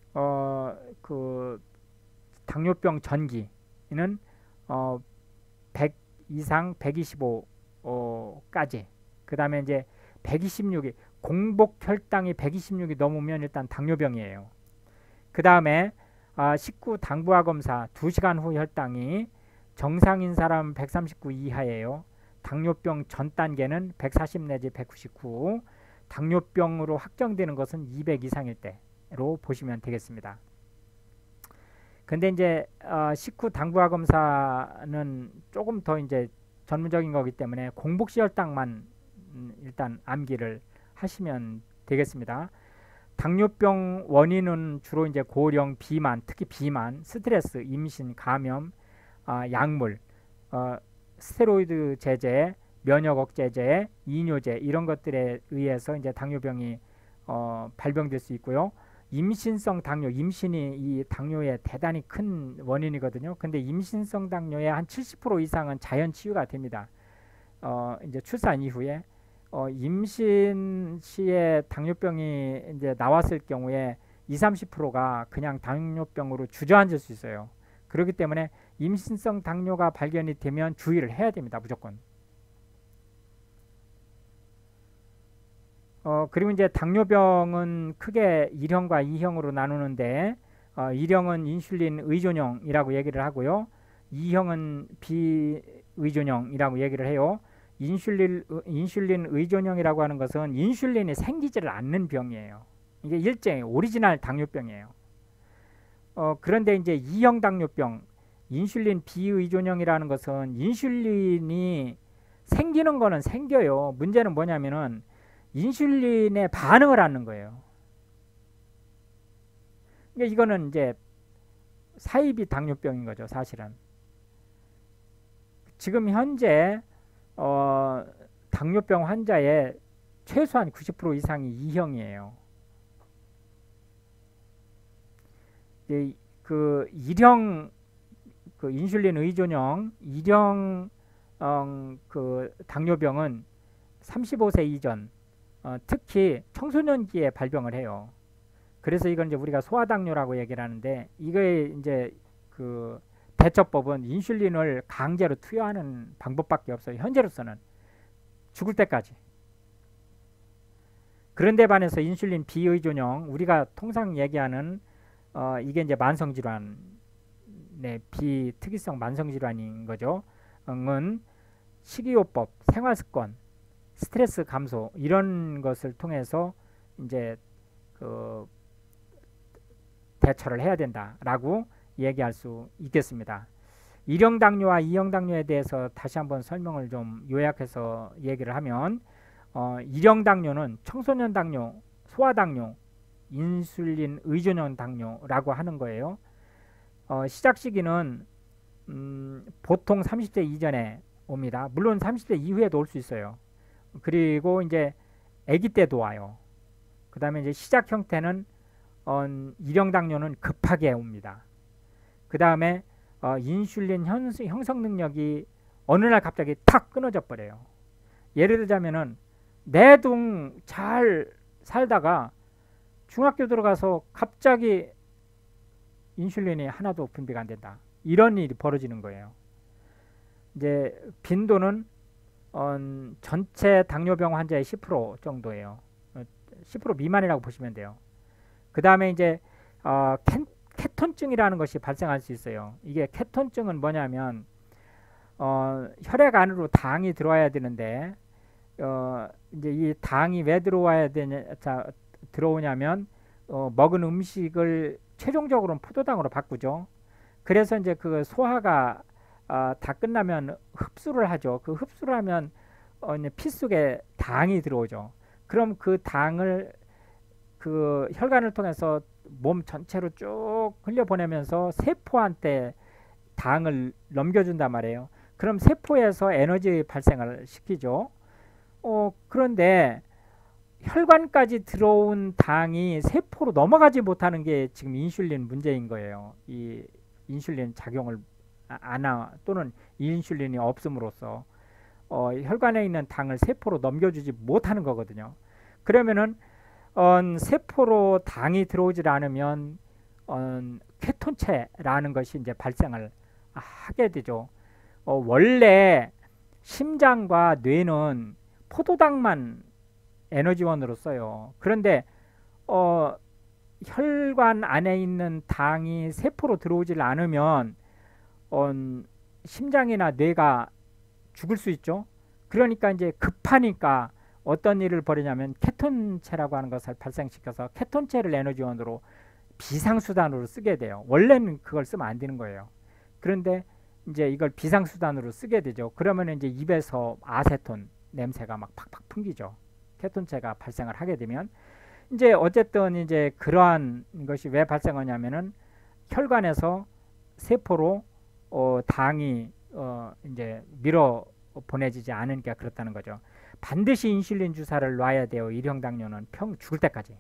그 당뇨병 전기는 100 이상 125까지. 그 다음에 이제 126이, 공복 혈당이 126이 넘으면 일단 당뇨병이에요. 그 다음에 식후 당부화 검사 2시간 후 혈당이 정상인 사람 139 이하예요. 당뇨병 전 단계는 140 내지 199, 당뇨병으로 확정되는 것은 200 이상일 때로 보시면 되겠습니다. 근데 이제 식후 당부화 검사는 조금 더 이제 전문적인 거기 때문에 공복시 혈당만 일단 암기를 하시면 되겠습니다. 당뇨병 원인은 주로 이제 고령, 비만, 특히 비만, 스트레스, 임신, 감염, 약물, 스테로이드 제제, 면역 억제제, 이뇨제 이런 것들에 의해서 이제 당뇨병이 발병될 수 있고요. 임신성 당뇨, 임신이 이 당뇨의 대단히 큰 원인이거든요. 근데 임신성 당뇨의 한 70% 이상은 자연 치유가 됩니다. 이제 출산 이후에 임신 시에 당뇨병이 이제 나왔을 경우에 20-30%가 그냥 당뇨병으로 주저앉을 수 있어요. 그렇기 때문에 임신성 당뇨가 발견이 되면 주의를 해야 됩니다. 무조건. 그리고 이제 당뇨병은 크게 1형과 2형으로 나누는데, 1형은 인슐린 의존형이라고 얘기를 하고요. 2형은 비의존형이라고 얘기를 해요. 인슐린 의존형이라고 하는 것은 인슐린이 생기지를 않는 병이에요. 이게 일종의 오리지널 당뇨병이에요. 그런데 이제 2형 당뇨병, 인슐린 비의존형이라는 것은 인슐린이 생기는 거는 생겨요. 문제는 뭐냐면은 인슐린에 반응을 하는 거예요. 그러니까 이거는 이제 사이비 당뇨병인 거죠, 사실은. 지금 현재 당뇨병 환자의 최소한 90% 이상이 2형이에요. 그 1형 그 인슐린 의존형 1형 그 당뇨병은 35세 이전 특히 청소년기에 발병을 해요. 그래서 이건 이제 우리가 소아당뇨라고 얘기를 하는데, 이거에 이제 그 대처법은 인슐린을 강제로 투여하는 방법밖에 없어요. 현재로서는 죽을 때까지. 그런데 반해서 인슐린 비의존형, 우리가 통상 얘기하는 이게 이제 만성질환, 비특이성 만성질환인 거죠. 은 식이요법, 생활습관, 스트레스 감소 이런 것을 통해서 이제 그 대처를 해야 된다라고 얘기할 수 있겠습니다. 1형 당뇨와 2형 당뇨에 대해서 다시 한번 설명을 좀 요약해서 얘기를 하면 1형 당뇨는 청소년 당뇨, 소아 당뇨, 인슐린 의존형 당뇨라고 하는 거예요. 시작 시기는 보통 30대 이전에 옵니다. 물론 30대 이후에도 올 수 있어요. 그리고 이제 아기 때도 와요. 그 다음에 이제 시작 형태는 1형 당뇨는 급하게 옵니다. 그 다음에 인슐린 형성 능력이 어느 날 갑자기 탁 끊어져 버려요. 예를 들자면은 내동 잘 살다가 중학교 들어가서 갑자기 인슐린이 하나도 분비가 안 된다. 이런 일이 벌어지는 거예요. 이제 빈도는 전체 당뇨병 환자의 10% 정도예요. 10% 미만이라고 보시면 돼요. 그 다음에 이제 케톤증이라는 것이 발생할 수 있어요. 이게 케톤증은 뭐냐면 혈액 안으로 당이 들어와야 되는데 이제 이 당이 왜 들어오냐면 먹은 음식을 최종적으로는 포도당으로 바꾸죠. 그래서 이제 그 소화가 다 끝나면 흡수를 하죠. 그 흡수를 하면 피 속에 당이 들어오죠. 그럼 그 당을 그 혈관을 통해서 몸 전체로 쭉 흘려보내면서 세포한테 당을 넘겨준단 말이에요. 그럼 세포에서 에너지 발생을 시키죠. 그런데 혈관까지 들어온 당이 세포로 넘어가지 못하는 게 지금 인슐린 문제인 거예요. 이 인슐린 작용을 또는 인슐린이 없음으로써 혈관에 있는 당을 세포로 넘겨주지 못하는 거거든요. 그러면은 세포로 당이 들어오질 않으면 케톤체라는 것이 이제 발생을 하게 되죠. 원래 심장과 뇌는 포도당만 에너지원으로 써요. 그런데 혈관 안에 있는 당이 세포로 들어오질 않으면 심장이나 뇌가 죽을 수 있죠. 그러니까 이제 급하니까 어떤 일을 벌이냐면 케톤체라고 하는 것을 발생시켜서 케톤체를 에너지원으로 비상수단으로 쓰게 돼요. 원래는 그걸 쓰면 안 되는 거예요. 그런데 이제 이걸 비상수단으로 쓰게 되죠. 그러면 이제 입에서 아세톤 냄새가 막 팍팍 풍기죠. 케톤체가 발생을 하게 되면 이제 어쨌든 이제 그러한 것이 왜 발생하냐면은 혈관에서 세포로 당이 이제 밀어 보내지지 않으니까 그렇다는 거죠. 반드시 인슐린 주사를 놔야 돼요. 1형 당뇨는 죽을 때까지.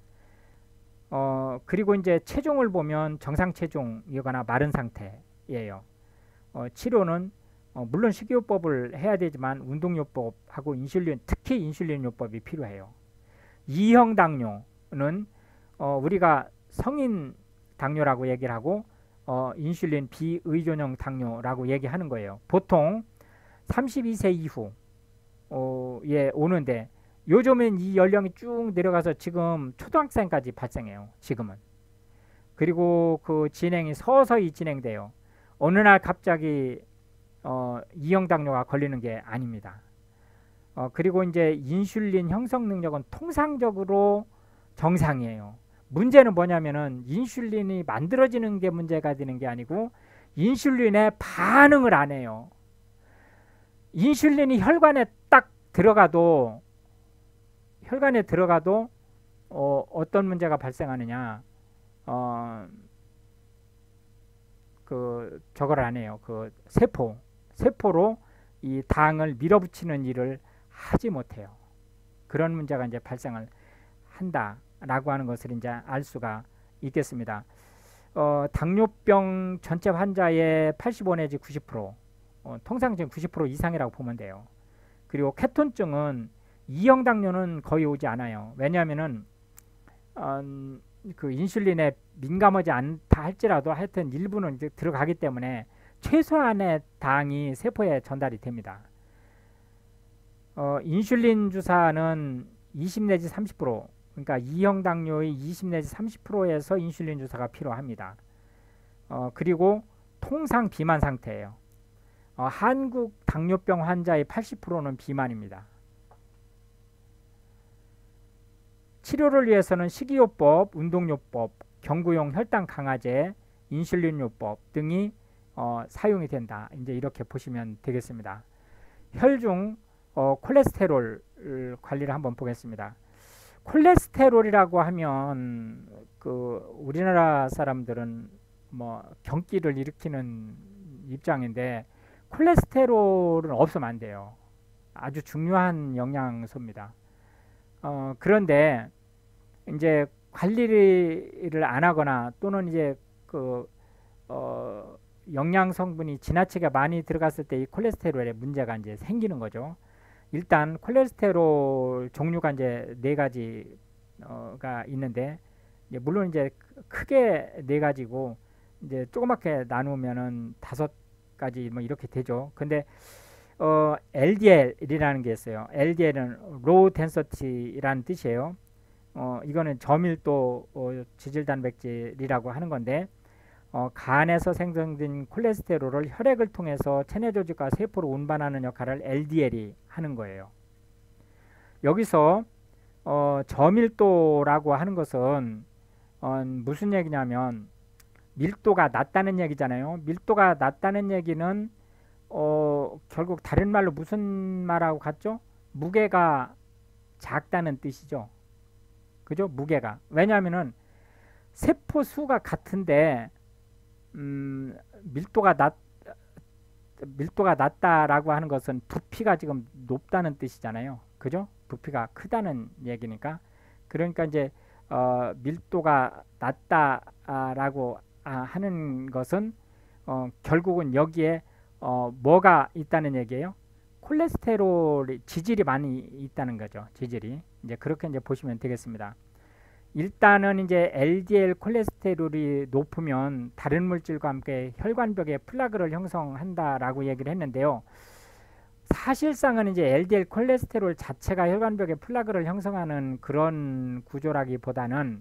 그리고 이제 체중을 보면 정상 체중이거나 마른 상태예요. 치료는 물론 식이요법을 해야 되지만 운동요법하고 인슐린, 특히 인슐린요법이 필요해요. 2형 당뇨는 우리가 성인 당뇨라고 얘기를 하고 인슐린 비의존형 당뇨라고 얘기하는 거예요. 보통 32세 이후에 오는데 요즘엔 이 연령이 쭉 내려가서 지금 초등학생까지 발생해요. 지금은. 그리고 그 진행이 서서히 진행돼요. 어느 날 갑자기 2형 당뇨가 걸리는 게 아닙니다. 그리고 이제 인슐린 형성 능력은 통상적으로 정상이에요. 문제는 뭐냐면은 인슐린이 만들어지는 게 문제가 되는 게 아니고 인슐린에 반응을 안 해요. 인슐린이 혈관에 딱 들어가도 혈관에 들어가도 어떤 문제가 발생하느냐, 저걸 안 해요. 그 세포로 이 당을 밀어붙이는 일을 하지 못해요. 그런 문제가 이제 발생을 한다라고 하는 것을 이제 알 수가 있겠습니다. 당뇨병 전체 환자의 85 내지 90%, 통상 지금 90% 이상이라고 보면 돼요. 그리고 케톤증은 2형 당뇨는 거의 오지 않아요. 왜냐하면은 그 인슐린에 민감하지 않다 할지라도 하여튼 일부는 이제 들어가기 때문에 최소한의 당이 세포에 전달이 됩니다. 인슐린 주사는 20 내지 30%, 그러니까 2형 당뇨의 20 내지 30%에서 인슐린 주사가 필요합니다. 그리고 통상 비만 상태예요. 한국 당뇨병 환자의 80%는 비만입니다. 치료를 위해서는 식이요법, 운동요법, 경구용 혈당 강화제, 인슐린요법 등이 사용이 된다. 이제 이렇게 보시면 되겠습니다. 혈중 콜레스테롤 관리를 한번 보겠습니다. 콜레스테롤이라고 하면 우리나라 사람들은 뭐 경기를 일으키는 입장인데 콜레스테롤은 없으면 안 돼요. 아주 중요한 영양소입니다. 그런데 이제 관리를 안 하거나 또는 이제 영양 성분이 지나치게 많이 들어갔을 때 이 콜레스테롤에 문제가 이제 생기는 거죠. 일단 콜레스테롤 종류가 이제 4가지가 있는데, 물론 이제 크게 4가지고 이제 조그맣게 나누면은 5가지 뭐 이렇게 되죠. 근데 LDL이라는 게 있어요. LDL은 Low Density라는 뜻이에요. 이거는 저밀도 지질단백질이라고 하는 건데, 간에서 생성된 콜레스테롤을 혈액을 통해서 체내 조직과 세포로 운반하는 역할을 LDL이 하는 거예요. 여기서 저밀도라고 하는 것은 무슨 얘기냐면 밀도가 낮다는 얘기잖아요. 밀도가 낮다는 얘기는 결국 다른 말로 무슨 말하고 같죠? 무게가 작다는 뜻이죠. 그죠? 무게가. 왜냐하면은 세포 수가 같은데 밀도가 낮다라고 하는 것은 부피가 지금 높다는 뜻이잖아요. 그죠? 부피가 크다는 얘기니까. 그러니까 이제 밀도가 낮다라고 하는 것은 결국은 여기에 뭐가 있다는 얘기예요? 콜레스테롤 지질이 많이 있다는 거죠. 지질이. 이제 그렇게 이제 보시면 되겠습니다. 일단은 이제 LDL 콜레스테롤이 높으면 다른 물질과 함께 혈관벽에 플라그를 형성한다라고 얘기를 했는데요. 사실상은 이제 LDL 콜레스테롤 자체가 혈관벽에 플라그를 형성하는 그런 구조라기보다는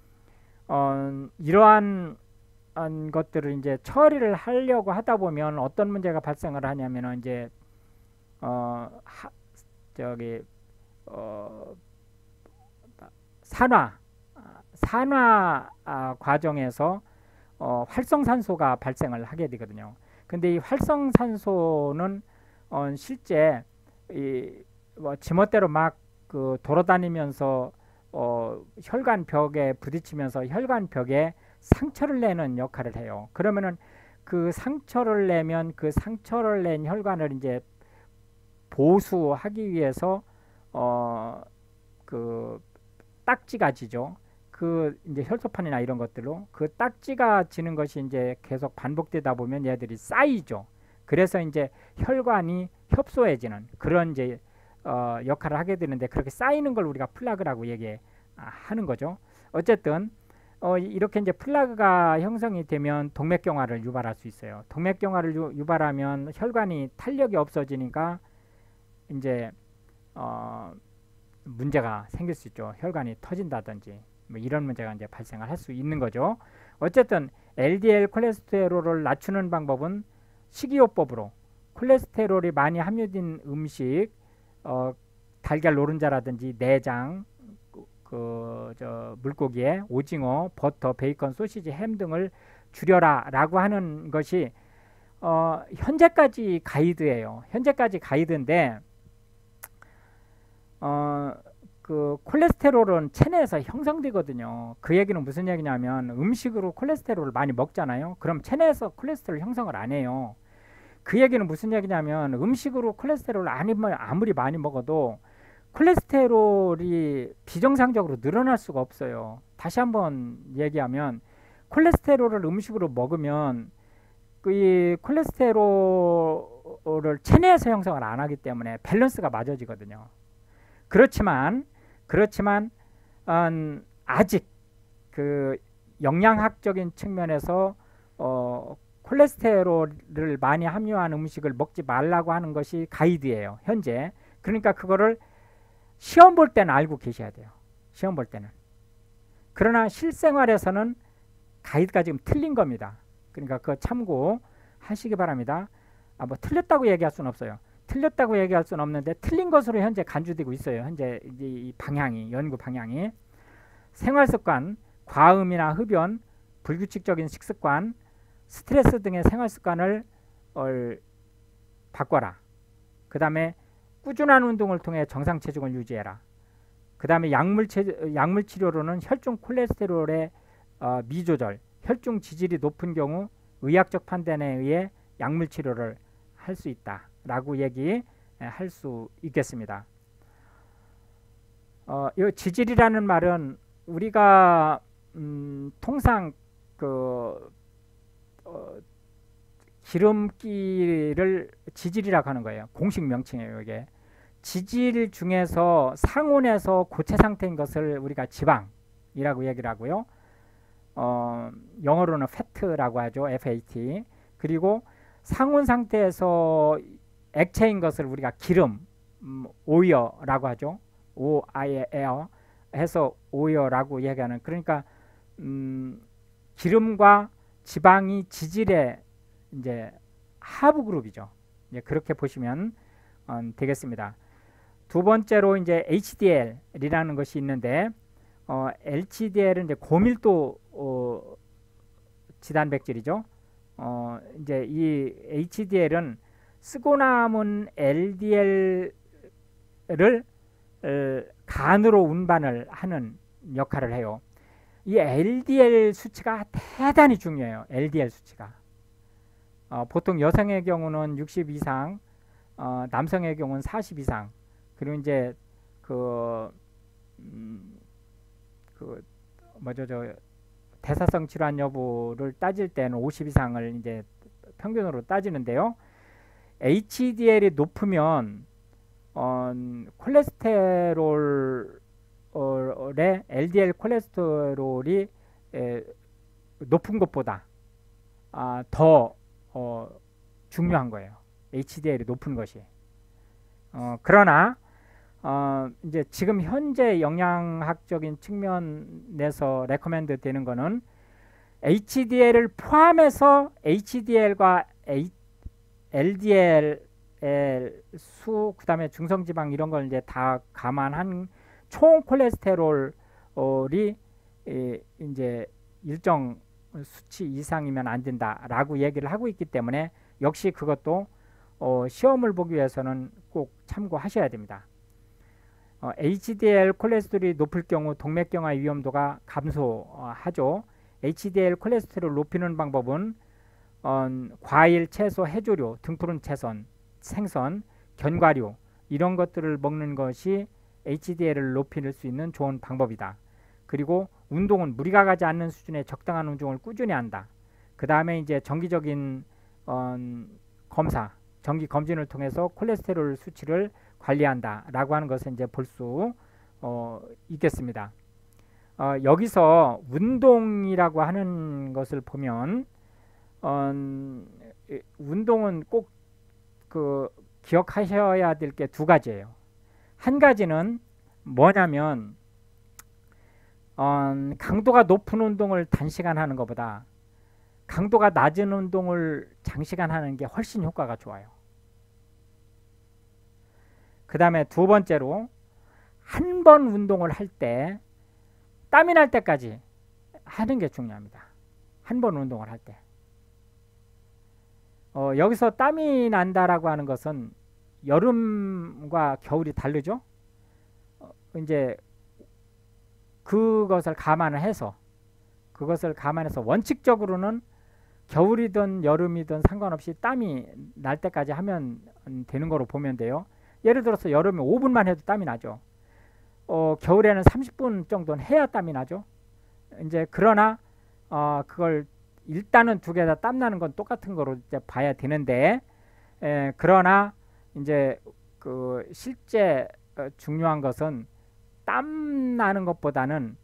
이러한 것들을 이제 처리를 하려고 하다 보면 어떤 문제가 발생을 하냐면은 이제 산화 과정에서 활성산소가 발생을 하게 되거든요. 근데 이 활성산소는 실제 뭐 지멋대로 막 돌아다니면서 혈관벽에 부딪히면서 혈관벽에 상처를 내는 역할을 해요. 그러면은 그 상처를 내면 그 상처를 낸 혈관을 이제 보수하기 위해서 그 딱지가 지죠. 그 이제 혈소판이나 이런 것들로 그 딱지가 지는 것이 이제 계속 반복되다 보면 얘들이 쌓이죠. 그래서 이제 혈관이 협소해지는 그런 이제 역할을 하게 되는데, 그렇게 쌓이는 걸 우리가 플라그라고 얘기하는 거죠. 어쨌든 이렇게 이제 플라그가 형성이 되면 동맥경화를 유발할 수 있어요. 동맥경화를 유발하면 혈관이 탄력이 없어지니까 이제 문제가 생길 수 있죠. 혈관이 터진다든지 뭐 이런 문제가 이제 발생을 할 수 있는 거죠. 어쨌든 LDL 콜레스테롤을 낮추는 방법은 식이요법으로 콜레스테롤이 많이 함유된 음식, 달걀 노른자라든지 내장, 물고기에 오징어, 버터, 베이컨, 소시지, 햄 등을 줄여라라고 하는 것이 현재까지 가이드예요. 현재까지 가이드인데 그 콜레스테롤은 체내에서 형성되거든요. 그 얘기는 무슨 얘기냐면 음식으로 콜레스테롤을 많이 먹잖아요. 그럼 체내에서 콜레스테롤 형성을 안 해요. 그 얘기는 무슨 얘기냐면 음식으로 콜레스테롤을 아무리 많이 먹어도 콜레스테롤이 비정상적으로 늘어날 수가 없어요. 다시 한번 얘기하면 콜레스테롤을 음식으로 먹으면 이 콜레스테롤을 체내에서 형성을 안 하기 때문에 밸런스가 맞아지거든요. 그렇지만 아직 그 영양학적인 측면에서 콜레스테롤을 많이 함유한 음식을 먹지 말라고 하는 것이 가이드예요, 현재. 그러니까 그거를 시험 볼 때는 알고 계셔야 돼요. 시험 볼 때는. 그러나 실생활에서는 가이드가 지금 틀린 겁니다. 그러니까 그거 참고하시기 바랍니다. 뭐 틀렸다고 얘기할 수는 없어요. 틀렸다고 얘기할 수는 없는데 틀린 것으로 현재 간주되고 있어요. 현재 이 방향이, 연구 방향이. 생활습관, 과음이나 흡연, 불규칙적인 식습관, 스트레스 등의 생활습관을 바꿔라. 그 다음에 꾸준한 운동을 통해 정상 체중을 유지해라. 그 다음에 약물 치료로는 혈중 콜레스테롤의 미조절, 혈중 지질이 높은 경우 의학적 판단에 의해 약물 치료를 할 수 있다 라고 얘기할 수 있겠습니다. 이 지질이라는 말은 우리가 통상 기름기를 지질이라고 하는 거예요. 공식 명칭이에요. 이게 지질 중에서 상온에서 고체 상태인 것을 우리가 지방이라고 얘기를 하고요. 영어로는 fat라고 하죠. FAT. 그리고 상온 상태에서 액체인 것을 우리가 기름, 오일이라고 하죠. OIL 해서 오일이라고 얘기하는. 그러니까 기름과 지방이 지질의 이제 하부 그룹이죠. 이제 그렇게 보시면 되겠습니다. 두 번째로 이제 HDL이라는 것이 있는데 HDL은 이제 고밀도 지단백질이죠. 이제 이 HDL은 쓰고 남은 LDL을 간으로 운반을 하는 역할을 해요. 이 LDL 수치가 대단히 중요해요. LDL 수치가. 보통 여성의 경우는 60 이상, 남성의 경우는 40 이상. 그리고 이제 대사성 질환 여부를 따질 때는 50 이상을 이제 평균으로 따지는데요. HDL이 높으면 콜레스테롤의 LDL 콜레스테롤이 높은 것보다 더 중요한 거예요. HDL이 높은 것이. 그러나 이제 지금 현재 영양학적인 측면에서 레코멘드 되는 거는 HDL을 포함해서 HDL과 LDL 수, 그 다음에 중성지방 이런 걸 이제 다 감안한 총 콜레스테롤이 이제 일정 수치 이상이면 안 된다라고 얘기를 하고 있기 때문에 역시 그것도 시험을 보기 위해서는 꼭 참고하셔야 됩니다. HDL 콜레스테롤이 높을 경우 동맥경화 위험도가 감소하죠. HDL 콜레스테롤 높이는 방법은 과일, 채소, 해조류, 등푸른 채선, 생선, 견과류 이런 것들을 먹는 것이 HDL을 높일 수 있는 좋은 방법이다. 그리고 운동은 무리가 가지 않는 수준의 적당한 운동을 꾸준히 한다. 그 다음에 이제 정기적인 검사, 정기 검진을 통해서 콜레스테롤 수치를 관리한다라고 하는 것을 이제 볼 수 있겠습니다. 여기서 운동이라고 하는 것을 보면 운동은 꼭 기억하셔야 될 게 두 가지예요. 한 가지는 뭐냐면 강도가 높은 운동을 단시간 하는 것보다 강도가 낮은 운동을 장시간 하는 게 훨씬 효과가 좋아요. 그 다음에 두 번째로 한 번 운동을 할 때 땀이 날 때까지 하는 게 중요합니다. 한 번 운동을 할 때. 여기서 땀이 난다라고 하는 것은 여름과 겨울이 다르죠. 이제 그것을 감안해서 원칙적으로는 겨울이든 여름이든 상관없이 땀이 날 때까지 하면 되는 거로 보면 돼요. 예를 들어서 여름에 5분만 해도 땀이 나죠. 겨울에는 30분 정도는 해야 땀이 나죠. 이제 그러나 그걸 일단은 두 개 다 땀 나는 건 똑같은 거로 이제 봐야 되는데, 그러나 이제 그 실제 중요한 것은 땀 나는 것보다는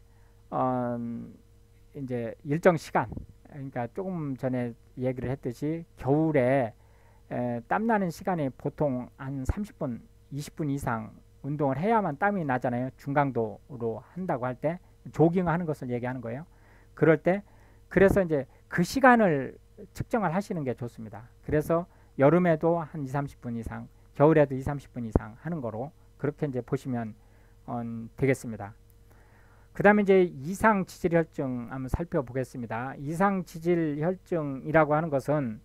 이제 일정 시간, 그러니까 조금 전에 얘기를 했듯이 겨울에 땀 나는 시간이 보통 한 30분, 20분 이상 운동을 해야만 땀이 나잖아요. 중강도로 한다고 할 때, 조깅하는 것을 얘기하는 거예요. 그럴 때 그래서 이제 그 시간을 측정을 하시는 게 좋습니다. 그래서 여름에도 한 2, 30분 이상, 겨울에도 2, 30분 이상 하는 거로 그렇게 이제 보시면 되겠습니다. 그 다음에 이제 이상 지질 혈증 한번 살펴보겠습니다. 이상 지질 혈증이라고 하는 것은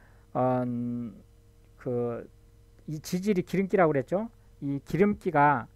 이 지질이 기름기라고 그랬죠. 이 기름기가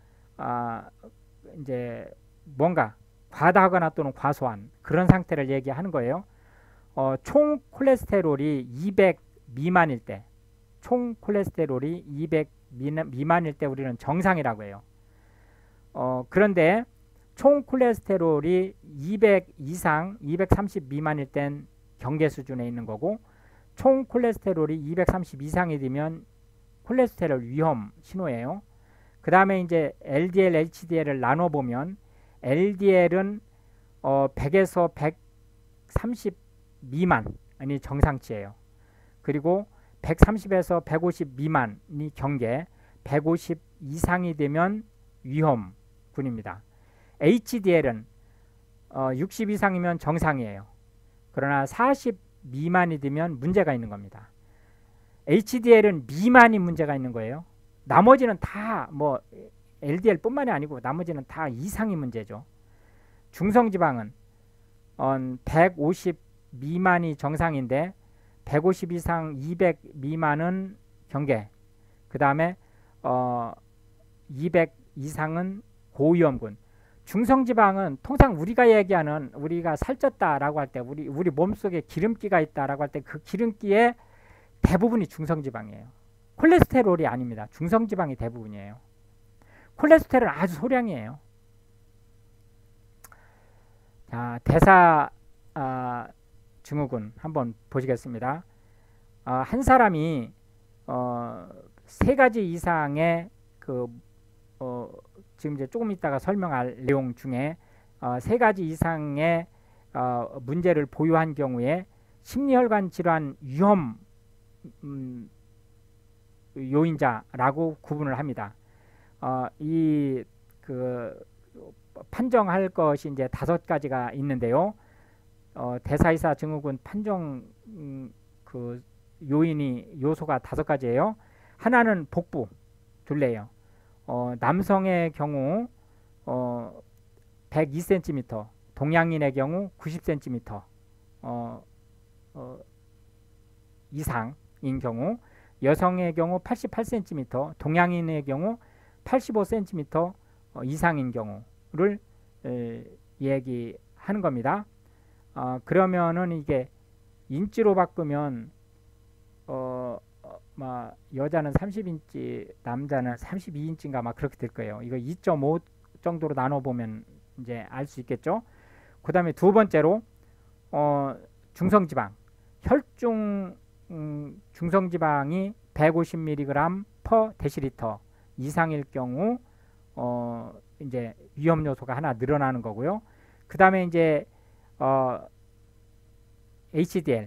이제 뭔가 과다하거나 또는 과소한 그런 상태를 얘기하는 거예요. 총 콜레스테롤이 200 미만일 때, 총 콜레스테롤이 200 미만일 때 우리는 정상이라고 해요. 그런데 총 콜레스테롤이 200 이상, 230 미만일 땐 경계 수준에 있는 거고, 총 콜레스테롤이 230 이상이 되면 콜레스테롤 위험 신호예요. 그 다음에 이제 LDL, HDL을 나눠보면 LDL은 100에서 130 미만이 정상치예요. 그리고 130에서 150 미만이 경계, 150 이상이 되면 위험군입니다. HDL은 60 이상이면 정상이에요. 그러나 40 미만이 되면 문제가 있는 겁니다. HDL은 미만이 문제가 있는 거예요. 나머지는 다 뭐 LDL뿐만이 아니고 나머지는 다 이상이 문제죠. 중성지방은 150 미만이 정상인데 150 이상 200 미만은 경계, 그 다음에 200 이상은 고위험군. 중성지방은 통상 우리가 얘기하는, 우리가 살쪘다라고 할 때, 우리 몸속에 기름기가 있다라고 할 때 그 기름기의 대부분이 중성지방이에요. 콜레스테롤이 아닙니다. 중성지방이 대부분이에요. 콜레스테롤은 아주 소량이에요. 자, 대사 증후군 한번 보시겠습니다. 한 사람이 세 가지 이상의 지금 이제 조금 있다가 설명할 내용 중에 세 가지 이상의 문제를 보유한 경우에 심리혈관 질환 위험 요인자라고 구분을 합니다. 이 판정할 것이 이제 5가지가 있는데요. 대사이사 증후군 판정 요소가 5가지예요. 하나는 복부 둘레예요. 남성의 경우 102cm, 동양인의 경우 90cm 이상인 경우, 여성의 경우 88cm, 동양인의 경우 85cm 이상인 경우를 얘기하는 겁니다. 그러면은 이게 인치로 바꾸면 여자는 30인치, 남자는 32인치인가 막 그렇게 될 거예요. 이거 2.5 정도로 나눠보면 이제 알 수 있겠죠. 그 다음에 두 번째로 중성지방, 혈중 중성지방이 150mg per 데시리터 이상일 경우 이제 위험 요소가 하나 늘어나는 거고요. 그 다음에 이제 HDL,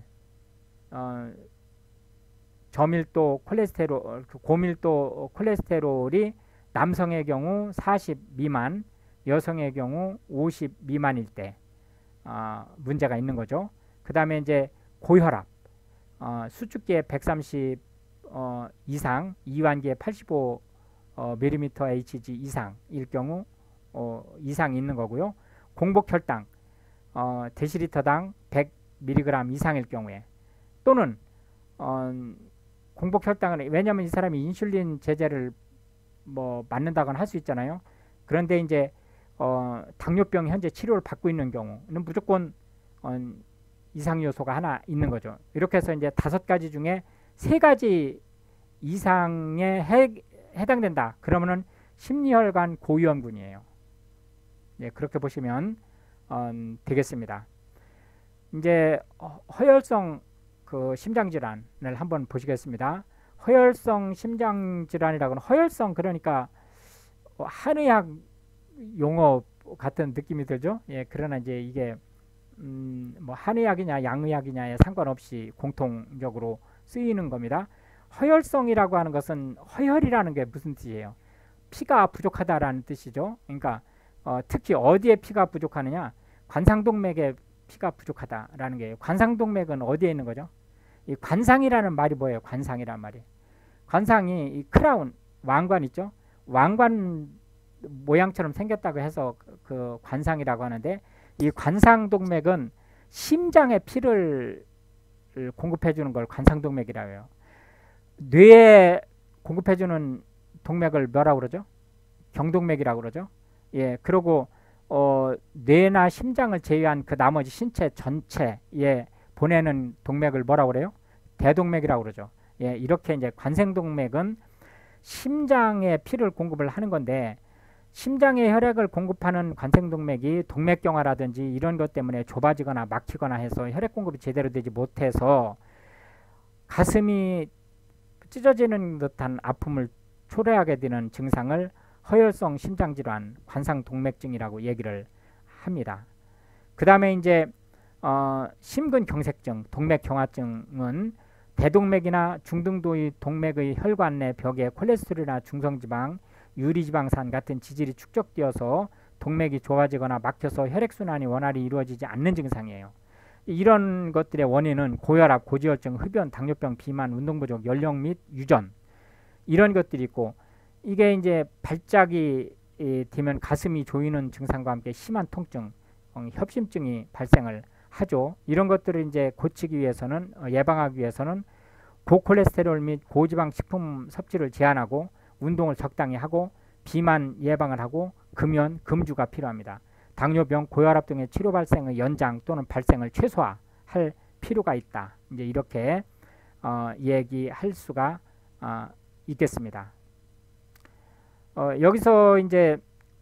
저밀도 콜레스테롤, 고밀도 콜레스테롤이 남성의 경우 40 미만, 여성의 경우 50 미만일 때 문제가 있는 거죠. 그 다음에 이제 고혈압, 수축기에 130 이상, 이완기에 85 밀리미터 Hg 이상일 경우 이상이 있는 거고요. 공복혈당 데시리터당 100mg 이상일 경우에, 또는 공복혈당은, 왜냐하면 이 사람이 인슐린 제제를 뭐 맞는다거나 할 수 있잖아요. 그런데 이제 당뇨병 현재 치료를 받고 있는 경우는 무조건 이상 요소가 하나 있는 거죠. 이렇게 해서 이제 5가지 중에 3가지 이상에 해당된다. 그러면은 심리혈관 고위험군이에요. 예, 그렇게 보시면 되겠습니다. 이제 허혈성 그 심장질환을 한번 보시겠습니다. 허혈성 심장질환이라고는 허혈성 그러니까 한의학 용어 같은 느낌이 들죠. 예, 그러나 이제 이게 뭐 한의학이냐 양의학이냐에 상관없이 공통적으로 쓰이는 겁니다. 허혈성이라고 하는 것은 허혈이라는 게 무슨 뜻이에요? 피가 부족하다라는 뜻이죠. 그러니까 특히 어디에 피가 부족하느냐? 관상동맥에 피가 부족하다라는 게요. 관상동맥은 어디에 있는 거죠? 이 관상이라는 말이 뭐예요? 관상이란 말이. 관상이 이 크라운 왕관 있죠? 왕관 모양처럼 생겼다고 해서 그 관상이라고 하는데 이 관상동맥은 심장에 피를 공급해 주는 걸 관상동맥이라고 해요. 뇌에 공급해 주는 동맥을 뭐라고 그러죠? 경동맥이라고 그러죠. 예, 그리고 뇌나 심장을 제외한 그 나머지 신체 전체에 보내는 동맥을 뭐라고 그래요? 대동맥이라고 그러죠. 예, 이렇게 이제 관생동맥은 심장에 피를 공급을 하는 건데 심장에 혈액을 공급하는 관생동맥이 동맥경화라든지 이런 것 때문에 좁아지거나 막히거나 해서 혈액 공급이 제대로 되지 못해서 가슴이 찢어지는 듯한 아픔을 초래하게 되는 증상을 허혈성 심장질환, 관상동맥증이라고 얘기를 합니다. 그 다음에 이제 심근경색증, 동맥경화증은 대동맥이나 중등도의 동맥의 혈관 내 벽에 콜레스테롤이나 중성지방, 유리지방산 같은 지질이 축적되어서 동맥이 좁아지거나 막혀서 혈액순환이 원활히 이루어지지 않는 증상이에요. 이런 것들의 원인은 고혈압, 고지혈증, 흡연, 당뇨병, 비만, 운동부족, 연령 및 유전 이런 것들이 있고 이게 이제 발작이 되면 가슴이 조이는 증상과 함께 심한 통증, 협심증이 발생을 하죠. 이런 것들을 이제 고치기 위해서는 예방하기 위해서는 고콜레스테롤 및 고지방 식품 섭취를 제한하고 운동을 적당히 하고 비만 예방을 하고 금연, 금주가 필요합니다. 당뇨병, 고혈압 등의 치료 발생의 연장 또는 발생을 최소화할 필요가 있다. 이제 이렇게 얘기할 수가 있겠습니다. 여기서 이제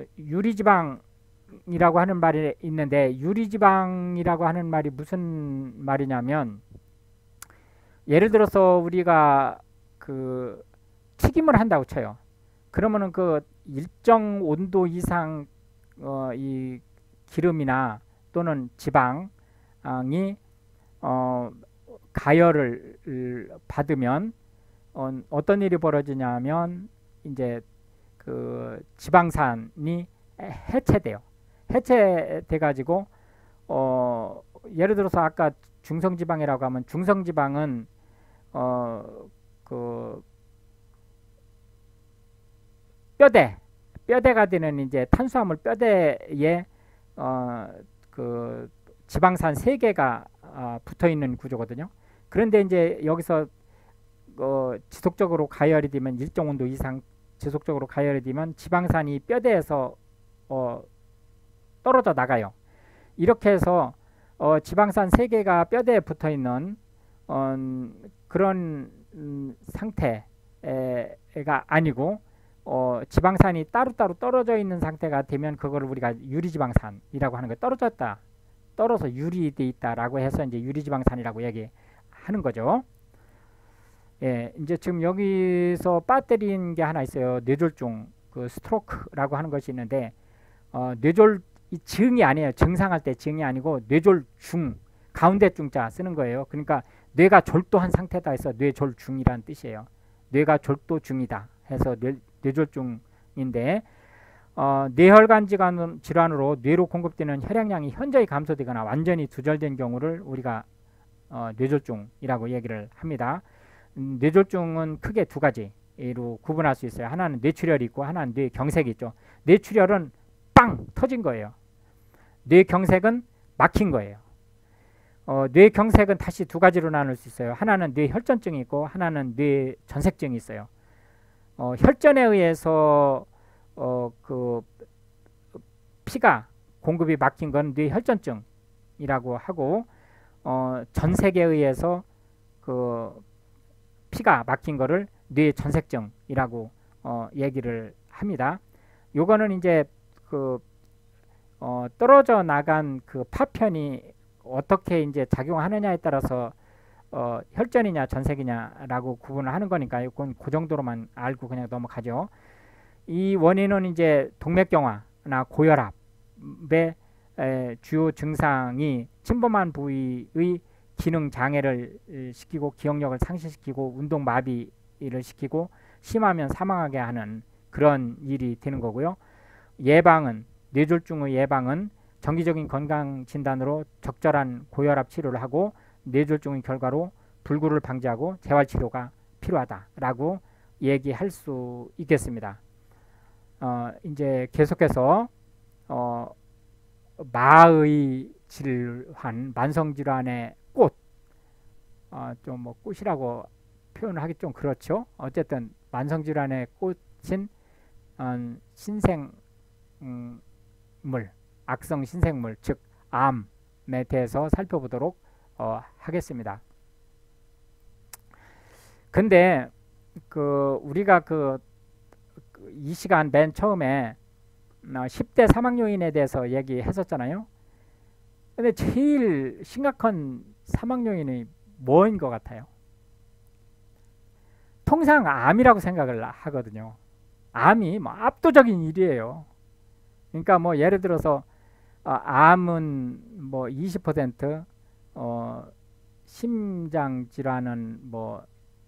유리지방이라고 하는 말이 있는데 유리지방이라고 하는 말이 무슨 말이냐면 예를 들어서 우리가 그 튀김을 한다고 쳐요. 그러면은 그 일정 온도 이상 이 기름이나 또는 지방이 가열을 받으면 어떤 일이 벌어지냐면 이제 그 지방산이 해체돼요. 해체돼 가지고 예를 들어서 아까 중성지방이라고 하면 중성지방은 그 뼈대가 되는 이제 탄수화물 뼈대에 그 지방산 3개가 붙어 있는 구조거든요. 그런데 이제 여기서 지속적으로 가열이 되면 일정 온도 이상 지속적으로 가열이 되면 지방산이 뼈대에서 떨어져 나가요. 이렇게 해서 지방산 3개가 뼈대에 붙어 있는 그런 상태가 아니고 지방산이 따로따로 떨어져 있는 상태가 되면 그거를 우리가 유리지방산이라고 하는 거예요. 떨어서 유리돼 있다라고 해서 이제 유리지방산이라고 얘기하는 거죠. 예, 이제 지금 여기서 빠뜨린 게 하나 있어요. 뇌졸중, 그 스트로크라고 하는 것이 있는데 이 증이 아니에요. 증상할 때 증이 아니고 뇌졸중, 가운데 중자 쓰는 거예요. 그러니까 뇌가 졸도한 상태다 해서 뇌졸중이라는 뜻이에요. 뇌가 졸도 중이다 해서 뇌졸중인데 뇌혈관 질환으로 뇌로 공급되는 혈액량이 현저히 감소되거나 완전히 두절된 경우를 우리가 뇌졸중이라고 얘기를 합니다. 뇌졸중은 크게 2가지로 구분할 수 있어요. 하나는 뇌출혈이 있고 하나는 뇌경색이 있죠. 뇌출혈은 빵 터진 거예요. 뇌경색은 막힌 거예요. 뇌경색은 다시 2가지로 나눌 수 있어요. 하나는 뇌혈전증이 있고 하나는 뇌전색증이 있어요. 혈전에 의해서 그 피가 공급이 막힌 건 뇌혈전증이라고 하고 전 세계에 의해서 그 피가 막힌 거를 뇌전색증이라고 얘기를 합니다. 요거는 이제 그 떨어져 나간 그 파편이 어떻게 이제 작용하느냐에 따라서 혈전이냐 전색이냐라고 구분을 하는 거니까 이건 그 정도로만 알고 그냥 넘어가죠. 이 원인은 이제 동맥경화나 고혈압의 주요 증상이 침범한 부위의 기능 장애를 시키고 기억력을 상실시키고 운동 마비를 시키고 심하면 사망하게 하는 그런 일이 되는 거고요. 예방은 뇌졸중의 예방은 정기적인 건강 진단으로 적절한 고혈압 치료를 하고 뇌졸중의 결과로 불구를 방지하고 재활 치료가 필요하다라고 얘기할 수 있겠습니다. 이제 계속해서 마의 질환, 만성 질환의 꽃, 좀 뭐 꽃이라고 표현을 하기 좀 그렇죠. 어쨌든 만성 질환의 꽃인 신생물, 악성 신생물, 즉 암에 대해서 살펴보도록 하겠습니다. 근데 우리가 이 시간 맨 처음에 10대 사망 요인에 대해서 얘기했었잖아요. 근데 제일 심각한 사망 요인이 뭐인 것 같아요? 통상 암이라고 생각을 하거든요. 암이 뭐 압도적인 일이에요. 그러니까 뭐 예를 들어서 암은 뭐 20%, 심장 질환은 뭐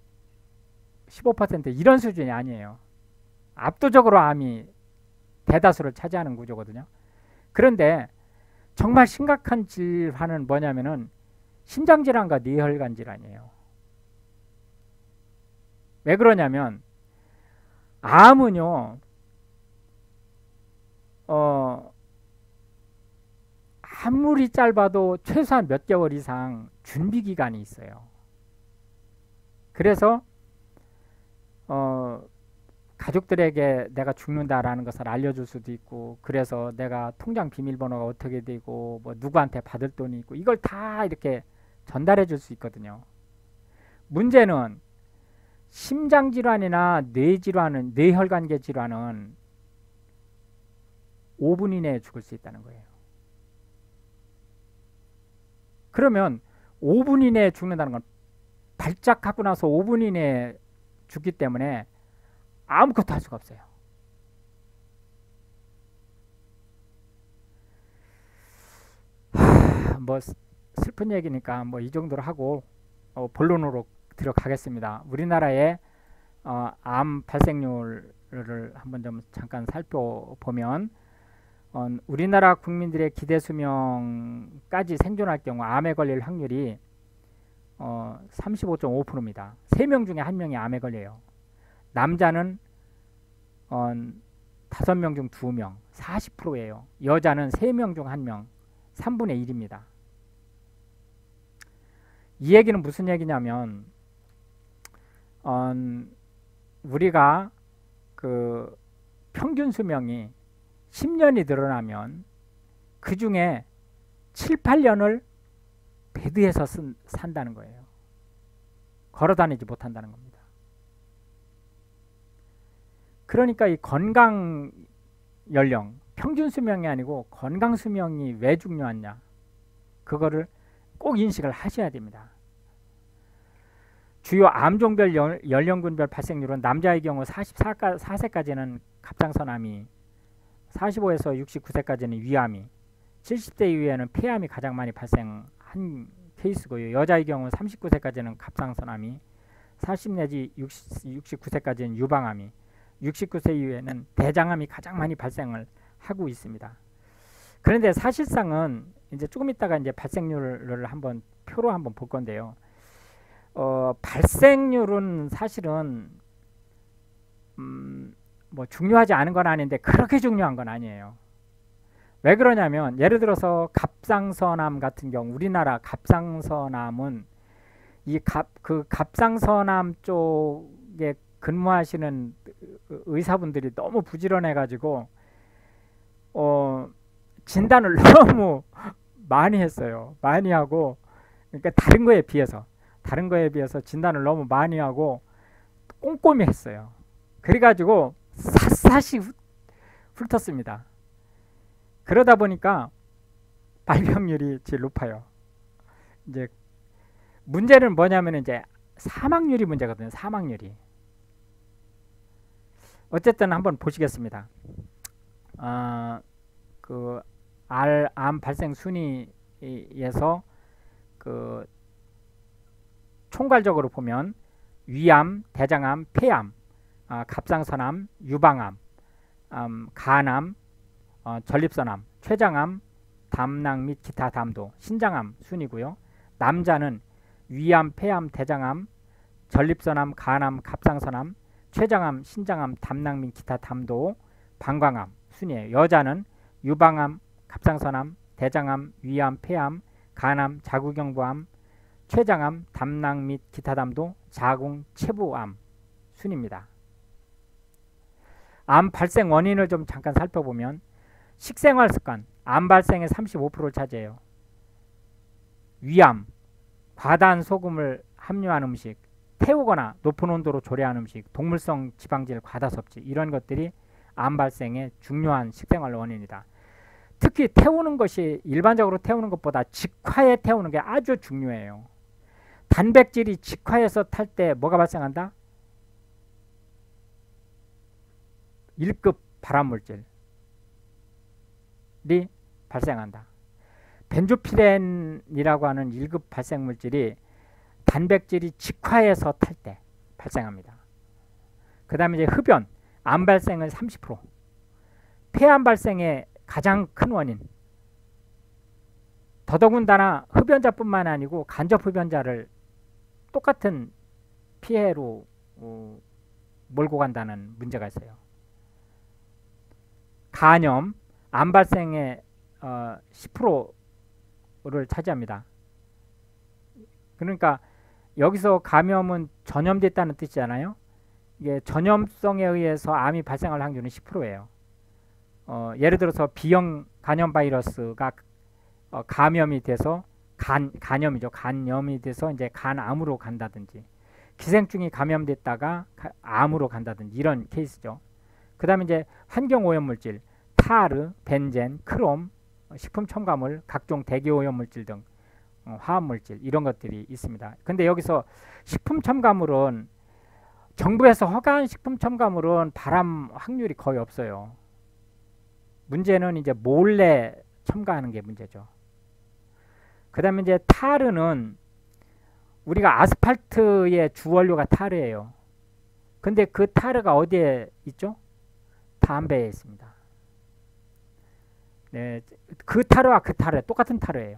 15% 이런 수준이 아니에요. 압도적으로 암이 대다수를 차지하는 구조거든요. 그런데 정말 심각한 질환은 뭐냐면은 심장질환과 뇌혈관 질환이에요. 왜 그러냐면 암은요 아무리 짧아도 최소한 몇 개월 이상 준비 기간이 있어요. 그래서 가족들에게 내가 죽는다라는 것을 알려줄 수도 있고, 그래서 내가 통장 비밀번호가 어떻게 되고 뭐 누구한테 받을 돈이 있고 이걸 다 이렇게 전달해 줄 수 있거든요. 문제는 심장질환이나 뇌질환은, 뇌혈관계 질환은 5분 이내에 죽을 수 있다는 거예요. 그러면 5분 이내에 죽는다는 건 발작하고 나서 5분 이내에 죽기 때문에 아무것도 할 수가 없어요. 뭐 슬픈 얘기니까 뭐 이 정도로 하고 본론으로 들어가겠습니다. 우리나라의 암 발생률을 한번 좀 잠깐 살펴보면 우리나라 국민들의 기대 수명까지 생존할 경우 암에 걸릴 확률이 35.5%입니다. 3명 중에 1명이 암에 걸려요. 남자는 5명 중 2명, 40%예요. 여자는 3명 중 1명, 3분의 1입니다. 이 얘기는 무슨 얘기냐면 우리가 그 평균 수명이 10년이 늘어나면 그 중에 7, 8년을 베드에서 산다는 거예요. 걸어다니지 못한다는 겁니다. 그러니까 이 건강 연령, 평균 수명이 아니고 건강 수명이 왜 중요하냐, 그거를 꼭 인식을 하셔야 됩니다. 주요 암종별 연령군별 발생률은 남자의 경우 44세까지는 갑상선암이, 45에서 69세까지는 위암이, 70대 이후에는 폐암이 가장 많이 발생한 케이스고요. 여자의 경우 39세까지는 갑상선암이, 40 내지 69세까지는 유방암이, 69세 이후에는 대장암이 가장 많이 발생을 하고 있습니다. 그런데 사실상은 이제 조금 있다가 이제 발생률을 한번 표로 한번 볼 건데요. 발생률은 사실은 뭐 중요하지 않은 건 아닌데 그렇게 중요한 건 아니에요. 왜 그러냐면 예를 들어서 갑상선암 같은 경우, 우리나라 갑상선암은 그 갑상선암 쪽에 근무하시는 의사분들이 너무 부지런해 가지고 진단을 너무 많이 했어요. 많이 하고, 그러니까 다른 거에 비해서 진단을 너무 많이 하고 꼼꼼히 했어요. 그래가지고 샅샅이 훑었습니다. 그러다 보니까 발병률이 제일 높아요. 이제 문제는 뭐냐면 이제 사망률이 문제거든요. 사망률이. 어쨌든 한번 보시겠습니다. 그 암 발생 순위에서 그 총괄적으로 보면 위암, 대장암, 폐암, 갑상선암, 유방암, 간암, 전립선암, 췌장암, 담낭 및 기타 담도, 신장암 순이고요. 남자는 위암, 폐암, 대장암, 전립선암, 간암, 갑상선암, 췌장암, 신장암, 담낭 및 기타 담도, 방광암 순이에요. 여자는 유방암, 갑상선암, 대장암, 위암, 폐암, 간암, 자궁경부암, 췌장암, 담낭 및 기타 담도, 자궁, 체부암 순입니다. 암 발생 원인을 좀 잠깐 살펴보면 식생활 습관, 암 발생의 35%를 차지해요. 위암, 과다한 소금을 함유한 음식, 태우거나 높은 온도로 조리한 음식, 동물성 지방질 과다 섭취, 이런 것들이 암 발생의 중요한 식생활 원인이다. 특히 태우는 것이 일반적으로 태우는 것보다 직화에 태우는 게 아주 중요해요. 단백질이 직화에서 탈 때 뭐가 발생한다? 1급 발암물질이 발생한다. 벤조피렌이라고 하는 1급 발생물질이 단백질이 직화에서 탈 때 발생합니다. 그 다음에 이제 흡연, 암 발생은 30%, 폐암 발생의 가장 큰 원인. 더더군다나 흡연자뿐만 아니고 간접 흡연자를 똑같은 피해로 몰고 간다는 문제가 있어요. 간염, 암 발생의 10%를 차지합니다. 그러니까 여기서 감염은 전염됐다는 뜻이잖아요. 이게 전염성에 의해서 암이 발생할 확률은 10%예요. 예를 들어서 B형 간염 바이러스가 감염이 돼서 간염이죠. 간염이 돼서 이제 간암으로 간다든지, 기생충이 감염됐다가 암으로 간다든지, 이런 케이스죠. 그 다음에 이제 환경 오염물질, 타르, 벤젠, 크롬, 식품 첨가물, 각종 대기 오염물질 등 화합물질, 이런 것들이 있습니다. 근데 여기서 식품 첨가물은, 정부에서 허가한 식품 첨가물은 발암 확률이 거의 없어요. 문제는 이제 몰래 첨가하는 게 문제죠. 그 다음에 이제 타르는, 우리가 아스팔트의 주원료가 타르예요. 근데 그 타르가 어디에 있죠? 담배에 있습니다. 네, 그 타르와 그 타르 똑같은 타르예요.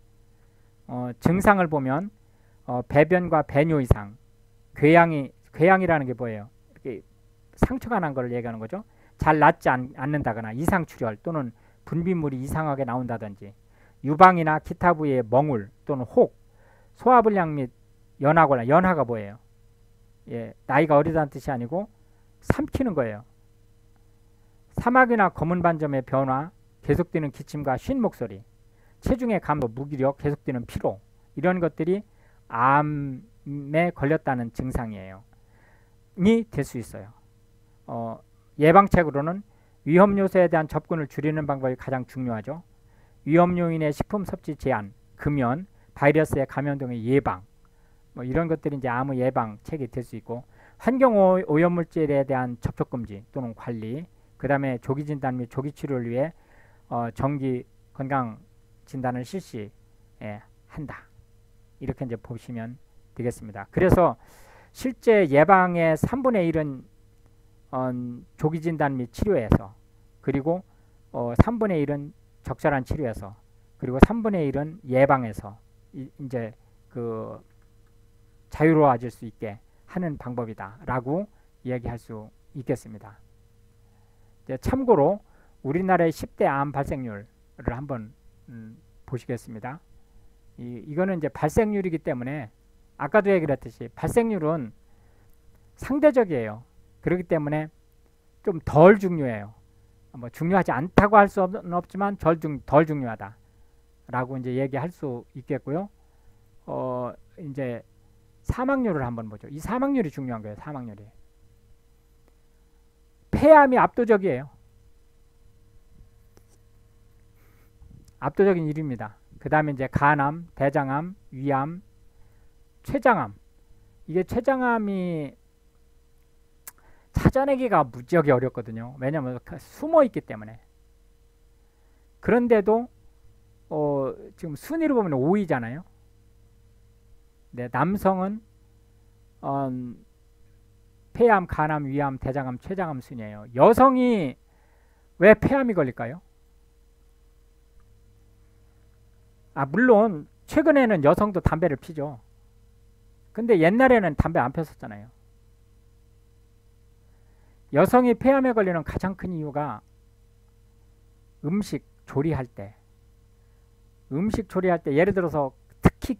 증상을 보면 배변과 배뇨 이상, 궤양이라는 게 뭐예요? 이렇게 상처가 난 걸 얘기하는 거죠. 잘 낫지 않는다거나 이상출혈 또는 분비물이 이상하게 나온다든지, 유방이나 기타 부위의 멍울 또는 혹, 소화불량 및 연하거나, 연하가 뭐예요? 예, 나이가 어리다는 뜻이 아니고 삼키는 거예요. 사막이나 검은 반점의 변화, 계속되는 기침과 쉰 목소리, 체중의 감소, 무기력, 계속되는 피로, 이런 것들이 암에 걸렸다는 증상이에요. 이 될 수 있어요. 예방책으로는 위험 요소에 대한 접근을 줄이는 방법이 가장 중요하죠. 위험 요인의 식품 섭취 제한, 금연, 바이러스의 감염 등의 예방, 뭐 이런 것들이 이제 암의 예방책이 될 수 있고, 환경 오염물질에 대한 접촉 금지 또는 관리, 그 다음에 조기 진단 및 조기 치료를 위해 정기 건강 진단을 실시한다. 이렇게 이제 보시면 되겠습니다. 그래서 실제 예방의 3분의 1은 조기 진단 및 치료에서, 그리고 3분의 1은 적절한 치료에서, 그리고 3분의 1은 예방에서 이제 그 자유로워질 수 있게 하는 방법이다라고 이야기할 수 있겠습니다. 이제 참고로 우리나라의 10대 암 발생률을 한번 보시겠습니다. 이거는 이제 발생률이기 때문에 아까도 얘기를 했듯이 발생률은 상대적이에요. 그렇기 때문에 좀 덜 중요해요. 뭐 중요하지 않다고 할 수는 없지만 덜 중요하다라고 이제 얘기할 수 있겠고요. 이제 사망률을 한번 보죠. 이 사망률이 중요한 거예요. 사망률이. 폐암이 압도적이에요. 압도적인 1위입니다. 그 다음에 이제 간암, 대장암, 위암, 췌장암. 이게 췌장암이 찾아내기가 무지하게 어렵거든요. 왜냐하면 숨어 있기 때문에. 그런데도 지금 순위로 보면 5위잖아요. 네, 남성은 폐암, 간암, 위암, 대장암, 췌장암 순이에요. 여성이 왜 폐암이 걸릴까요? 물론 최근에는 여성도 담배를 피죠. 근데 옛날에는 담배 안 폈었잖아요. 여성이 폐암에 걸리는 가장 큰 이유가 음식 조리할 때 예를 들어서 특히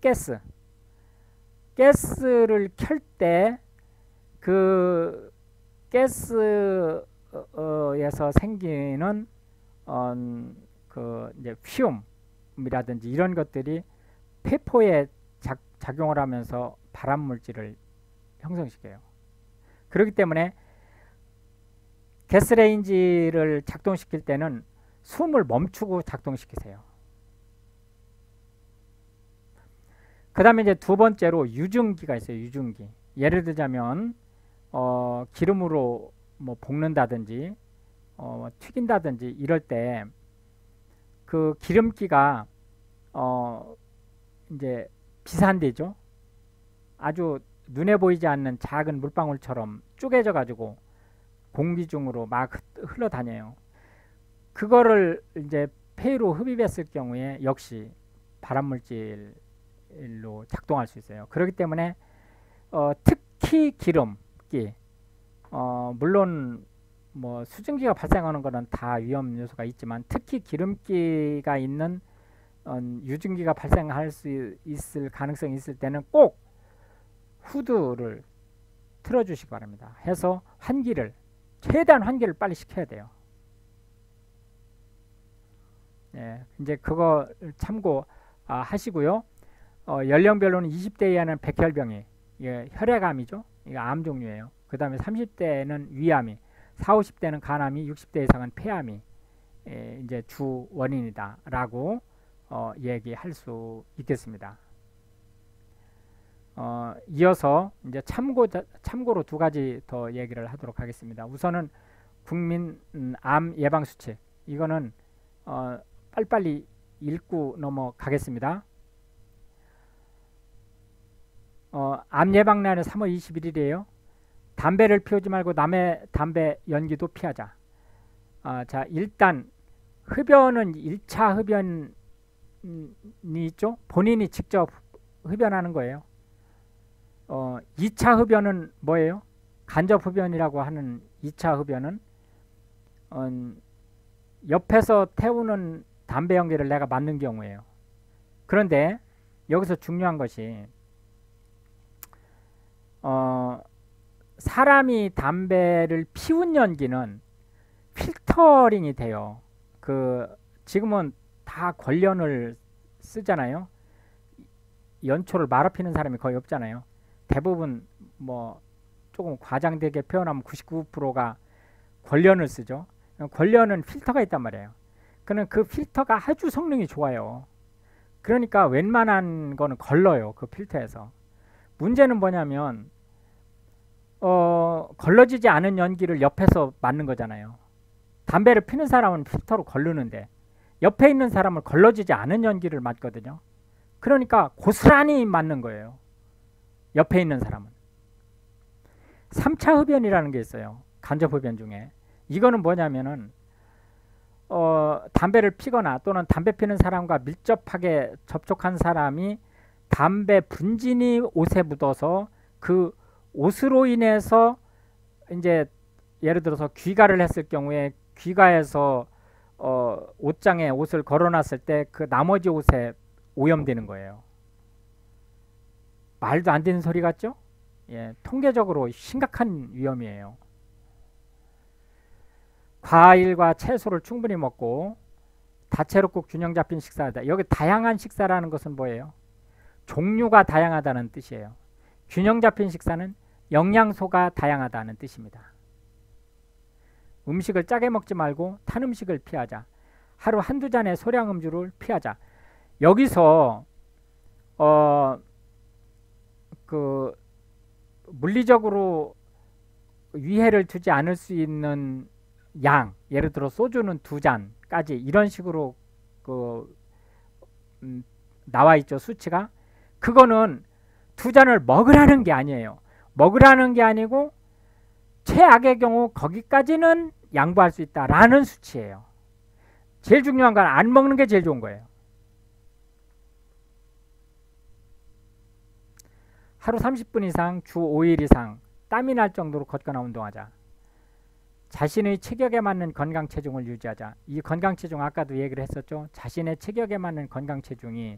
가스를 켤 때 그 가스에서 생기는 그 이제 퓨움이라든지 이런 것들이 폐포에 작용을 하면서 발암 물질을 형성시켜요. 그렇기 때문에 가스레인지를 작동시킬 때는 숨을 멈추고 작동시키세요. 그 다음에 이제 두 번째로 유증기가 있어요. 유증기. 예를 들자면 기름으로 뭐 볶는다든지 튀긴다든지 이럴 때 그 기름기가 이제 비산되죠. 아주 눈에 보이지 않는 작은 물방울처럼 쪼개져 가지고 공기 중으로 막 흘러다녀요. 그거를 이제 폐로 흡입했을 경우에 역시 발암물질로 작동할 수 있어요. 그렇기 때문에 특히 기름기, 물론 뭐 수증기가 발생하는 거는 다 위험 요소가 있지만 특히 기름기가 있는 유증기가 발생할 수 있을 가능성이 있을 때는 꼭 후드를 틀어주시기 바랍니다. 해서 최대한 환기를 빨리 시켜야 돼요. 예, 이제 그거 참고 하시고요. 연령별로는 20대 이하는 백혈병이 혈액암이죠. 이거 암 종류예요. 그 다음에 30대는 위암이, 40, 50대는 간암이, 60대 이상은 폐암이 이제 주 원인이다라고 얘기할 수 있겠습니다. 이어서 이제 참고로 두 가지 더 얘기를 하도록 하겠습니다. 우선은 국민 암 예방 수칙, 이거는 빨리빨리 읽고 넘어가겠습니다. 암 예방 날은 3월 21일이에요. 담배를 피우지 말고 남의 담배 연기도 피하자. 자, 일단 흡연은 1차 흡연이 있죠. 본인이 직접 흡연하는 거예요. 2차 흡연은 뭐예요? 간접 흡연이라고 하는 2차 흡연은 옆에서 태우는 담배 연기를 내가 맡는 경우예요. 그런데 여기서 중요한 것이 사람이 담배를 피운 연기는 필터링이 돼요. 지금은 다 권련을 쓰잖아요. 연초를 말아 피는 사람이 거의 없잖아요. 대부분 뭐 조금 과장되게 표현하면 99%가 권련을 쓰죠. 권련은 필터가 있단 말이에요. 그는 그 필터가 아주 성능이 좋아요. 그러니까 웬만한 거는 걸러요. 그 필터에서. 문제는 뭐냐면 걸러지지 않은 연기를 옆에서 맡는 거잖아요. 담배를 피는 사람은 필터로 걸르는데 옆에 있는 사람은 걸러지지 않은 연기를 맡거든요. 그러니까 고스란히 맞는 거예요. 옆에 있는 사람은. 3차 흡연이라는 게 있어요. 간접 흡연 중에. 이거는 뭐냐면은 담배를 피거나 또는 담배 피는 사람과 밀접하게 접촉한 사람이 담배 분진이 옷에 묻어서 그 옷으로 인해서 이제 예를 들어서 귀가를 했을 경우에 귀가에서 옷장에 옷을 걸어놨을 때 그 나머지 옷에 오염되는 거예요. 말도 안 되는 소리 같죠? 예, 통계적으로 심각한 위험이에요. 과일과 채소를 충분히 먹고 다채롭고 균형 잡힌 식사다. 여기 다양한 식사라는 것은 뭐예요? 종류가 다양하다는 뜻이에요. 균형 잡힌 식사는 영양소가 다양하다는 뜻입니다. 음식을 짜게 먹지 말고 탄 음식을 피하자. 하루 한두 잔의 소량 음주를 피하자. 여기서 물리적으로 위해를 주지 않을 수 있는 양, 예를 들어 소주는 2잔까지 이런 식으로 나와 있죠, 수치가. 그거는 2잔을 먹으라는 게 아니에요. 먹으라는 게 아니고 최악의 경우 거기까지는 양보할 수 있다라는 수치예요. 제일 중요한 건 안 먹는 게 제일 좋은 거예요. 하루 30분 이상, 주 5일 이상 땀이 날 정도로 걷거나 운동하자. 자신의 체격에 맞는 건강 체중을 유지하자. 이 건강 체중 아까도 얘기를 했었죠. 자신의 체격에 맞는 건강 체중이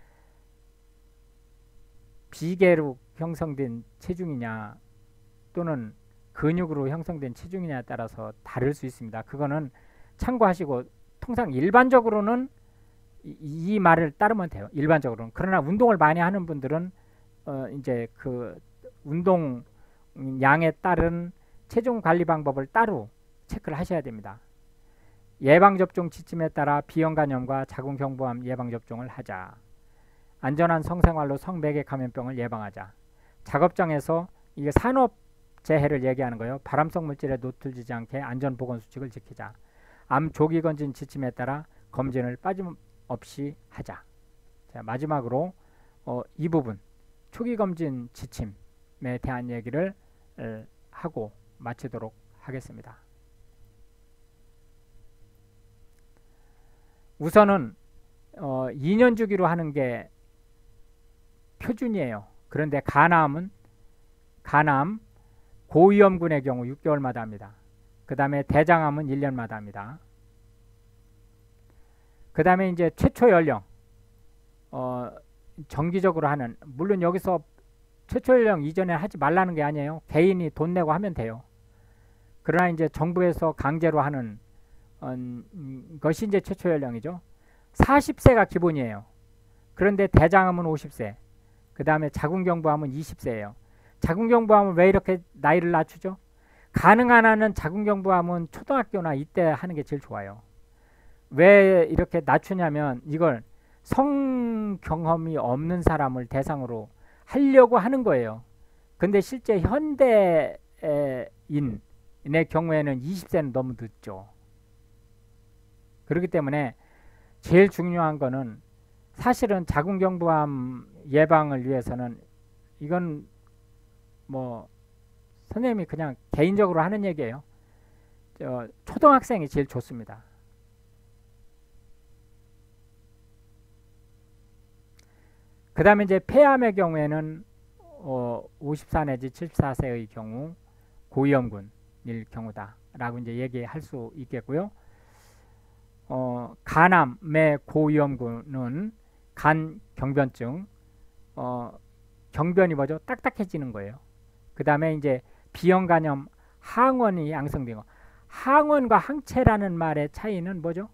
비계로 형성된 체중이냐 또는 근육으로 형성된 체중이냐에 따라서 다를 수 있습니다. 그거는 참고하시고, 통상 일반적으로는 이 말을 따르면 돼요. 일반적으로는. 그러나 운동을 많이 하는 분들은 이제 그 운동 양에 따른 체중 관리 방법을 따로 체크를 하셔야 됩니다. 예방접종 지침에 따라 비형 간염과 자궁경부암 예방접종을 하자. 안전한 성생활로 성매개 감염병을 예방하자. 작업장에서 이게 산업재해를 얘기하는 거예요. 발암성 물질에 노출되지 않게 안전보건수칙을 지키자. 암 조기검진 지침에 따라 검진을 빠짐없이 하자. 자, 마지막으로 이 부분 초기검진 지침에 대한 얘기를 하고 마치도록 하겠습니다. 우선은 2년 주기로 하는 게 표준이에요. 그런데 간암 고위험군의 경우 6개월마다 합니다. 그 다음에 대장암은 1년마다 합니다. 그 다음에 이제 최초 연령 정기적으로 하는, 물론 여기서 최초 연령 이전에 하지 말라는 게 아니에요. 개인이 돈 내고 하면 돼요. 그러나 이제 정부에서 강제로 하는 것이 이제 최초 연령이죠. 40세가 기본이에요. 그런데 대장암은 50세, 그 다음에 자궁경부암은 20세예요. 자궁경부암은 왜 이렇게 나이를 낮추죠? 가능한 한은 자궁경부암은 초등학교나 이때 하는 게 제일 좋아요. 왜 이렇게 낮추냐면 이걸 성 경험이 없는 사람을 대상으로 하려고 하는 거예요. 근데 실제 현대인의 경우에는 20세는 너무 늦죠. 그렇기 때문에 제일 중요한 거는 사실은 자궁경부암 예방을 위해서는, 이건 뭐 선생님이 그냥 개인적으로 하는 얘기예요. 초등학생이 제일 좋습니다. 그 다음에 이제 폐암의 경우에는 54 내지 74세의 경우 고위험군일 경우다 라고 이제 얘기할 수 있겠고요. 간암의 고위험군은 간 경변증, 경변이 뭐죠? 딱딱해지는 거예요. 그 다음에 이제 비형 간염 항원이 양성된 거. 항원과 항체라는 말의 차이는 뭐죠?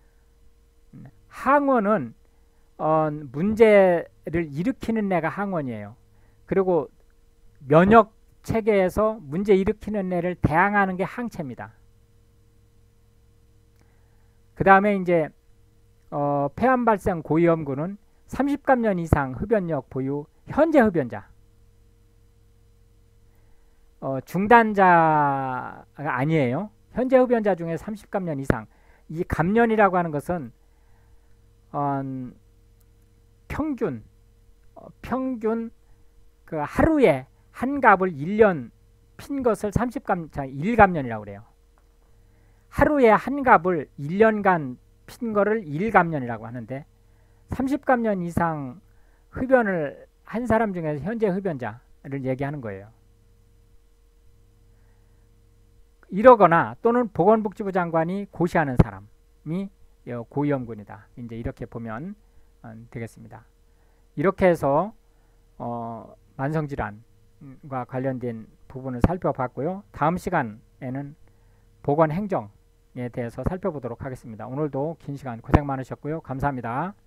항원은 문제를 일으키는 애가 항원이에요. 그리고 면역 체계에서 문제 일으키는 애를 대항하는 게 항체입니다. 그 다음에 이제 폐암 발생 고위험군은 30감년 이상 흡연력 보유 현재 흡연자, 중단자가 아니에요. 현재 흡연자 중에 30감년 이상. 이 감년이라고 하는 것은 평균 그 하루에 한 갑을 1년 핀 것을 1감년이라고 그래요. 하루에 한 갑을 1년간 핀 거를 1감년이라고 하는데, 30감년 이상 흡연을 한 사람 중에서 현재 흡연자를 얘기하는 거예요. 이러거나 또는 보건복지부 장관이 고시하는 사람이 고위험군이다. 이제 이렇게 보면 되겠습니다. 이렇게 해서 만성질환과 관련된 부분을 살펴봤고요. 다음 시간에는 보건행정 대해서 살펴보도록 하겠습니다. 오늘도 긴 시간 고생 많으셨고요. 감사합니다.